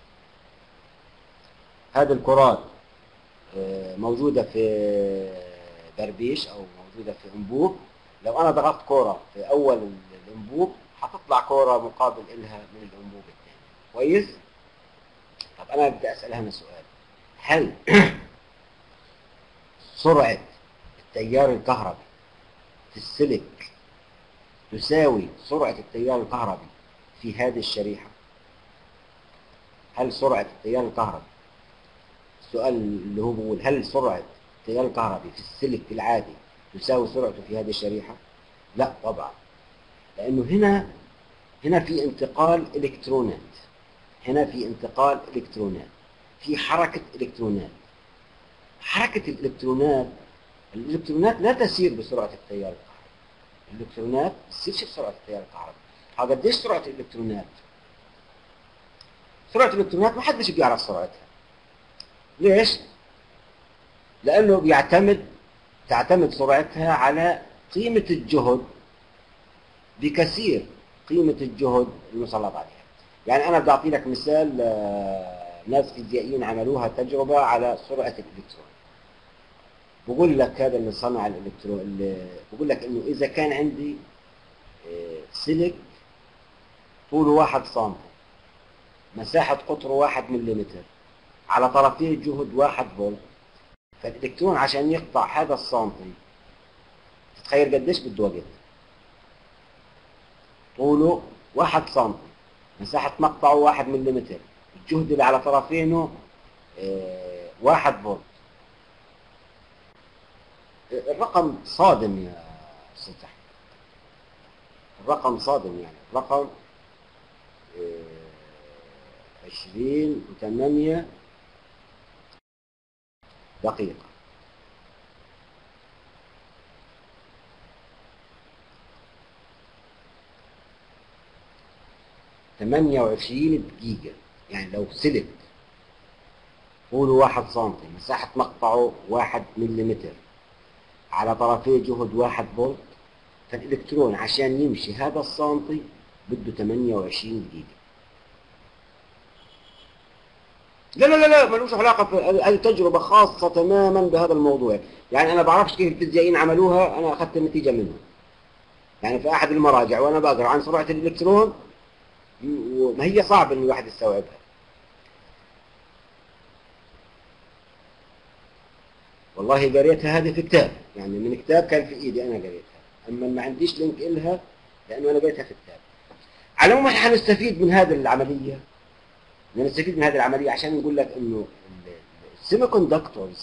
هذه الكرات موجودة في بربيش أو موجودة في أنبوب. لو أنا ضغطت كرة في أول الأنبوب هتطلع كرة مقابل إلها من الأنبوب الثاني. كويس؟ طب أنا بدي أسأل هنا سؤال، هل سرعة التيار الكهربي في السلك تساوي سرعة التيار الكهربي في هذه الشريحة؟ هل سرعة التيار الكهربي، السؤال اللي هو بيقول هل سرعة التيار الكهربي في السلك العادي تساوي سرعته في هذه الشريحة؟ لا طبعا، لأنه هنا هنا في انتقال إلكترونات، هنا في انتقال إلكترونات، في حركة إلكترونات. حركة الإلكترونات، الإلكترونات لا تسير بسرعة التيار الكهربي. الإلكترونات ما تسيرش بسرعة التيار الكهربي. قديش سرعة الإلكترونات؟ سرعة الإلكترونات ما حدش بيعرف سرعتها. ليش؟ لأنه تعتمد سرعتها على قيمة الجهد بكثير قيمة الجهد المسلط عليها. يعني أنا بدي أعطي لك مثال، ناس فيزيائيين عملوها تجربة على سرعة الإلكترون. بقول لك هذا اللي صنع الإلكترون، بقول لك إنه إذا كان عندي سلك طوله 1 سم، مساحة قطره 1 ملم، على طرفيه جهد 1 فولت، فالإلكترون عشان يقطع هذا السنتي، تتخيل قديش بده وقت؟ طوله 1 سم، مساحة مقطعه 1 ملم، الجهد اللي على طرفينه 1 فولت. الرقم صادم يا أستاذ أحمد، الرقم صادم. يعني الرقم 20.8 دقيقة. ثمانية وعشرين دقيقة. يعني لو سلك طوله 1 سم، مساحة مقطعه 1 ملم، على طرفيه جهد 1 فولت، فالإلكترون عشان يمشي هذا السنتي بده 28 دقيقة. لا ملوش علاقة، هذه تجربة خاصة تماما بهذا الموضوع. يعني أنا بعرفش كيف الفيزيائيين عملوها، أنا أخذت النتيجة منهم. يعني في أحد المراجع وأنا بقرأ عن سرعة الإلكترون، وما هي صعب إن الواحد يستوعبها. والله قريتها هذه في كتاب، يعني من كتاب كان في إيدي أنا قريتها، أما ما عنديش لينك إلها لأنه أنا قريتها في كتاب. على العموم احنا هنستفيد من هذه العملية، نستفيد من هذه العملية عشان نقول لك إنه السيمي كوندكتورز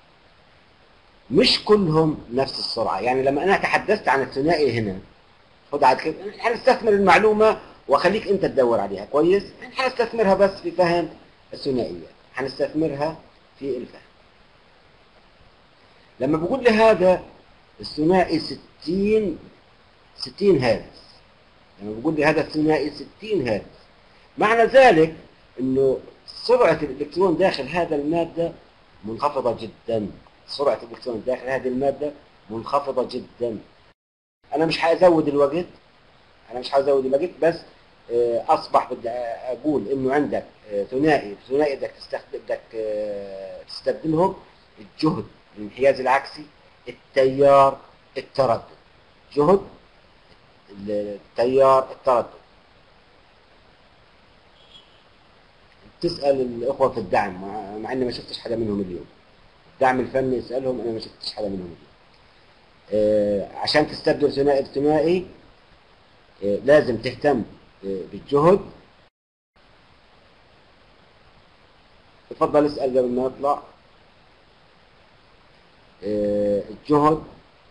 مش كلهم نفس السرعة. يعني لما أنا تحدثت عن الثنائي هنا، خد عاد كيف هنستثمر المعلومة وخليك أنت تدور عليها كويس. هنستثمرها بس في فهم الثنائيات، هنستثمرها في الفهم. لما بقول لي هذا الثنائي 60 هرتز، لما بقول لي هذا الثنائي 60 هرتز، معنى ذلك إنه سرعة الإلكترون داخل هذا المادة منخفضة جدا. سرعة الإلكترون داخل هذه المادة منخفضة جدا. أنا مش هزود الوقت، بس أصبح بدي أقول إنه عندك ثنائي بدك تستخدمهم: الجهد، الانحياز العكسي، التيار، التردد. جهد، التيار، التردد. تسأل الأخوة في الدعم، مع إني ما شفتش حدا منهم اليوم. الدعم الفني اسألهم، أنا ما شفتش حدا منهم اليوم. عشان تستبدل ثنائي بثنائي لازم تهتم بالجهد. تفضل اسأل قبل ما يطلع. الجهد،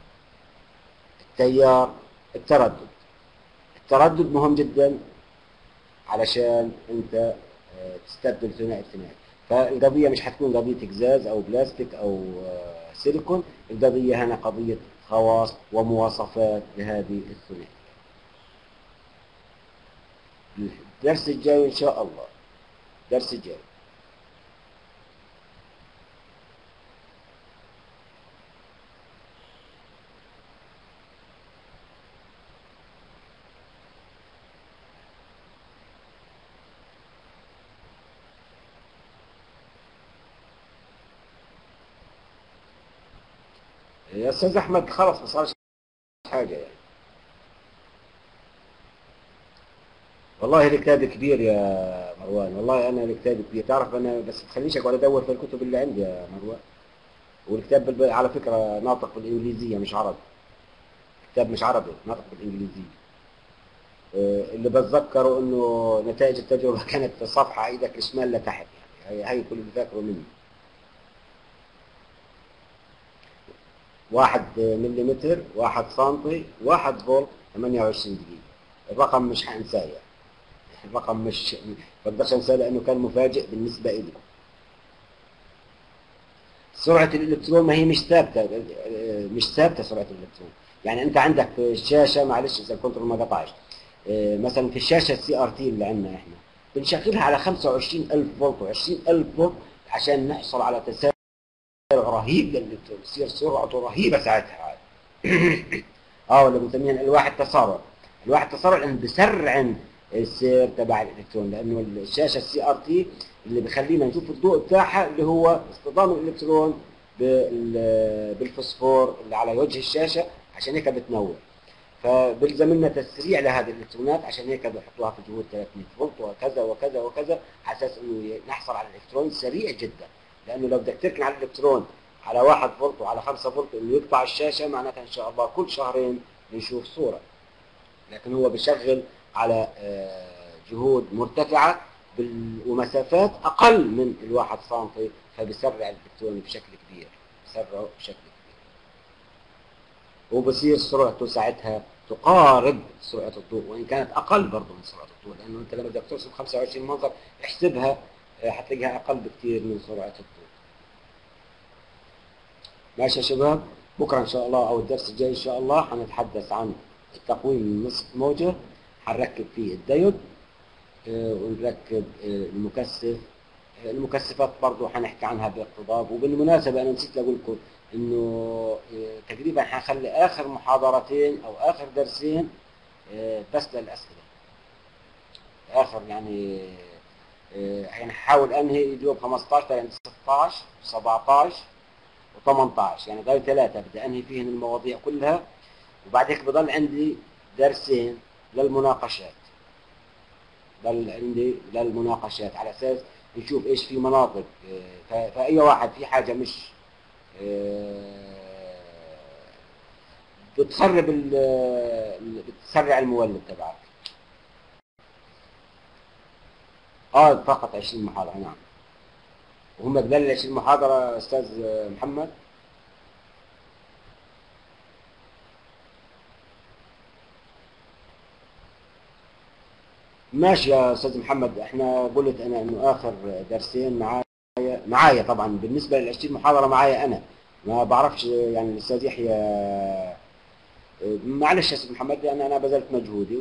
التيار، التردد. التردد مهم جدا علشان انت تستبدل ثنائي بثنائي. فالقضية مش هتكون قضية إقزاز أو بلاستيك أو سيليكون، القضية هنا قضية خواص ومواصفات لهذه الثنائية. الدرس الجاي إن شاء الله، الدرس الجاي يا أستاذ أحمد خلص ما صارش حاجة يعني. والله الكتاب كبير يا مروان، والله أنا الكتاب كبير. تعرف أنا بس تخليش أقعد أدور في الكتب اللي عندي يا مروان. والكتاب على فكرة ناطق بالإنجليزية مش عربي، كتاب مش عربي ناطق بالإنجليزية. اللي بتذكره إنه نتائج التجربة كانت في صفحة إيدك الشمال لتحت، يعني هي كل اللي ذاكره مني. 1 ملم، 1 سنتي، 1 فولت، 28 دقيقة. الرقم مش هنساه يعني. الرقم مش بقدرش انساه لانه كان مفاجئ بالنسبه لي. سرعه الالكترون ما هي مش ثابته، مش ثابته سرعه الالكترون. يعني انت عندك في الشاشه، معلش اذا الكنترول ما قطعش، مثلا في الشاشه السي ار تي اللي عندنا احنا بنشغلها على 25000 فولت و20000 فولت عشان نحصل على تسارع رهيب للالكترون، يصير سرعته رهيبه ساعتها. ولا بنسميها الواح التسارع. الواح التسارع لانه بسرع السير تبع الالكترون، لانه الشاشه السي ار تي اللي بخلينا نشوف الضوء بتاعها اللي هو اصطدام الالكترون بالفوسفور اللي على وجه الشاشه، عشان هيك بتنور. فبيلزم لنا تسريع لهذه الالكترونات، عشان هيك بيحطوها في جهود 300 فولت وكذا وكذا وكذا، على اساس انه نحصل على الالكترون سريع جدا. لانه لو بدك تركن على الالكترون على 1 فولت وعلى 5 فولت انه يقطع الشاشه، معناتها ان شاء الله كل شهرين بنشوف صوره. لكن هو بشغل على جهود مرتفعه ومسافات اقل من الواحد سنتي، فبسرع الالكترون بشكل كبير، بسرعه بشكل كبير، وبصير سرعته ساعتها تقارب سرعه الضوء، وان كانت اقل برضه من سرعه الضوء، لانه انت لما بدك ترسم 25 منظر احسبها هتلاقيها اقل بكثير من سرعه الضوء. ماشي يا شباب؟ بكره ان شاء الله او الدرس الجاي ان شاء الله هنتحدث عن التقويم النصف موجه، هنركب فيه الديود ونركب المكثف. المكثفات برضه هنحكي عنها باقتضاب. وبالمناسبه انا نسيت اقول لكم انه تقريبا هنخلي اخر محاضرتين او اخر درسين بس للاسئله. اخر يعني هنحاول انهي اليوم 15 يعني 16 17 و18، يعني ضايل 3 بدي انهي فيهن المواضيع كلها، وبعد هيك بضل عندي درسين للمناقشات. ضل عندي للمناقشات على اساس نشوف ايش في مناطق، فاي واحد في حاجه مش بتخرب بتسرع المولد تبعك. فقط 20 محاضره، نعم. وهم قبل 20 محاضره استاذ محمد. ماشي يا استاذ محمد، احنا قلت انا انه اخر درسين معايا طبعا بالنسبه لل 20 محاضره معايا انا، ما بعرفش يعني الاستاذ يحيى. معلش يا استاذ محمد، لان انا بذلت مجهودي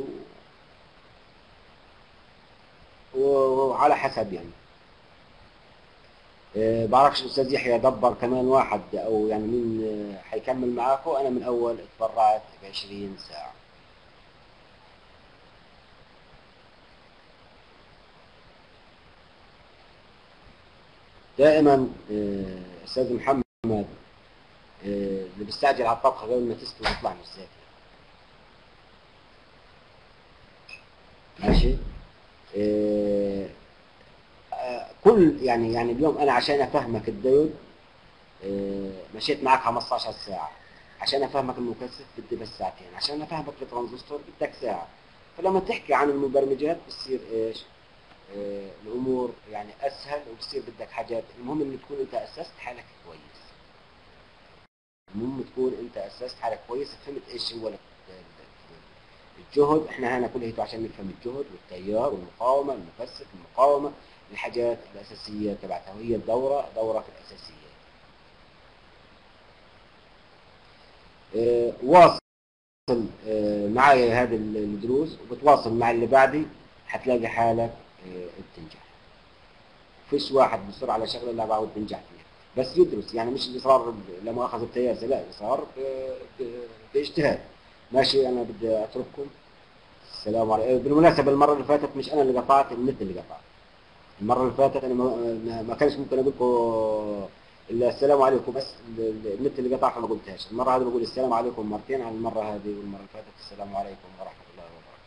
وعلى حسب يعني. بعرفش الاستاذ يحيى دبر كمان واحد او يعني مين حيكمل معاكم. انا من اول اتبرعت ب20 ساعه. دائما استاذ محمد اللي بيستعجل على الطبخه قبل ما تستوي يطلع مش ذاكر. ماشي. كل يعني اليوم انا عشان افهمك الديود مشيت معك 15 ساعه، عشان افهمك المكثف بدي بس ساعتين، عشان افهمك الترانزستور بدك ساعه. فلما تحكي عن المبرمجات بتصير ايش الامور يعني اسهل، وبصير بدك حاجات. المهم انه تكون انت اسست حالك كويس. المهم تكون انت اسست حالك كويس، فهمت ايش هو الجهد. احنا هنا كليته عشان نفهم الجهد والتيار والمقاومه، المكثف، المقاومه، الحاجات الاساسيه تبعتها، وهي دورة في الاساسيات. واصل معايا هذه الدروس وبتواصل مع اللي بعدي، هتلاقي حالك بتنجح. فيش واحد بيصر على شغله الا بعود بينجح فيها، بس يدرس. يعني مش الاصرار لا مؤاخذه بتياسه، لا، الاصرار باجتهاد. ماشي، انا بدي اترككم. السلام عليكم. بالمناسبه المره اللي فاتت مش انا اللي قطعت، النت اللي قطع. المره اللي فاتت انا ما كانش ممكن اقول لكم الا السلام عليكم، بس النت اللي قطع فما قلتهاش. المره هذه بقول السلام عليكم مرتين عن المره هذه، والمره اللي فاتت السلام عليكم ورحمه الله وبركاته.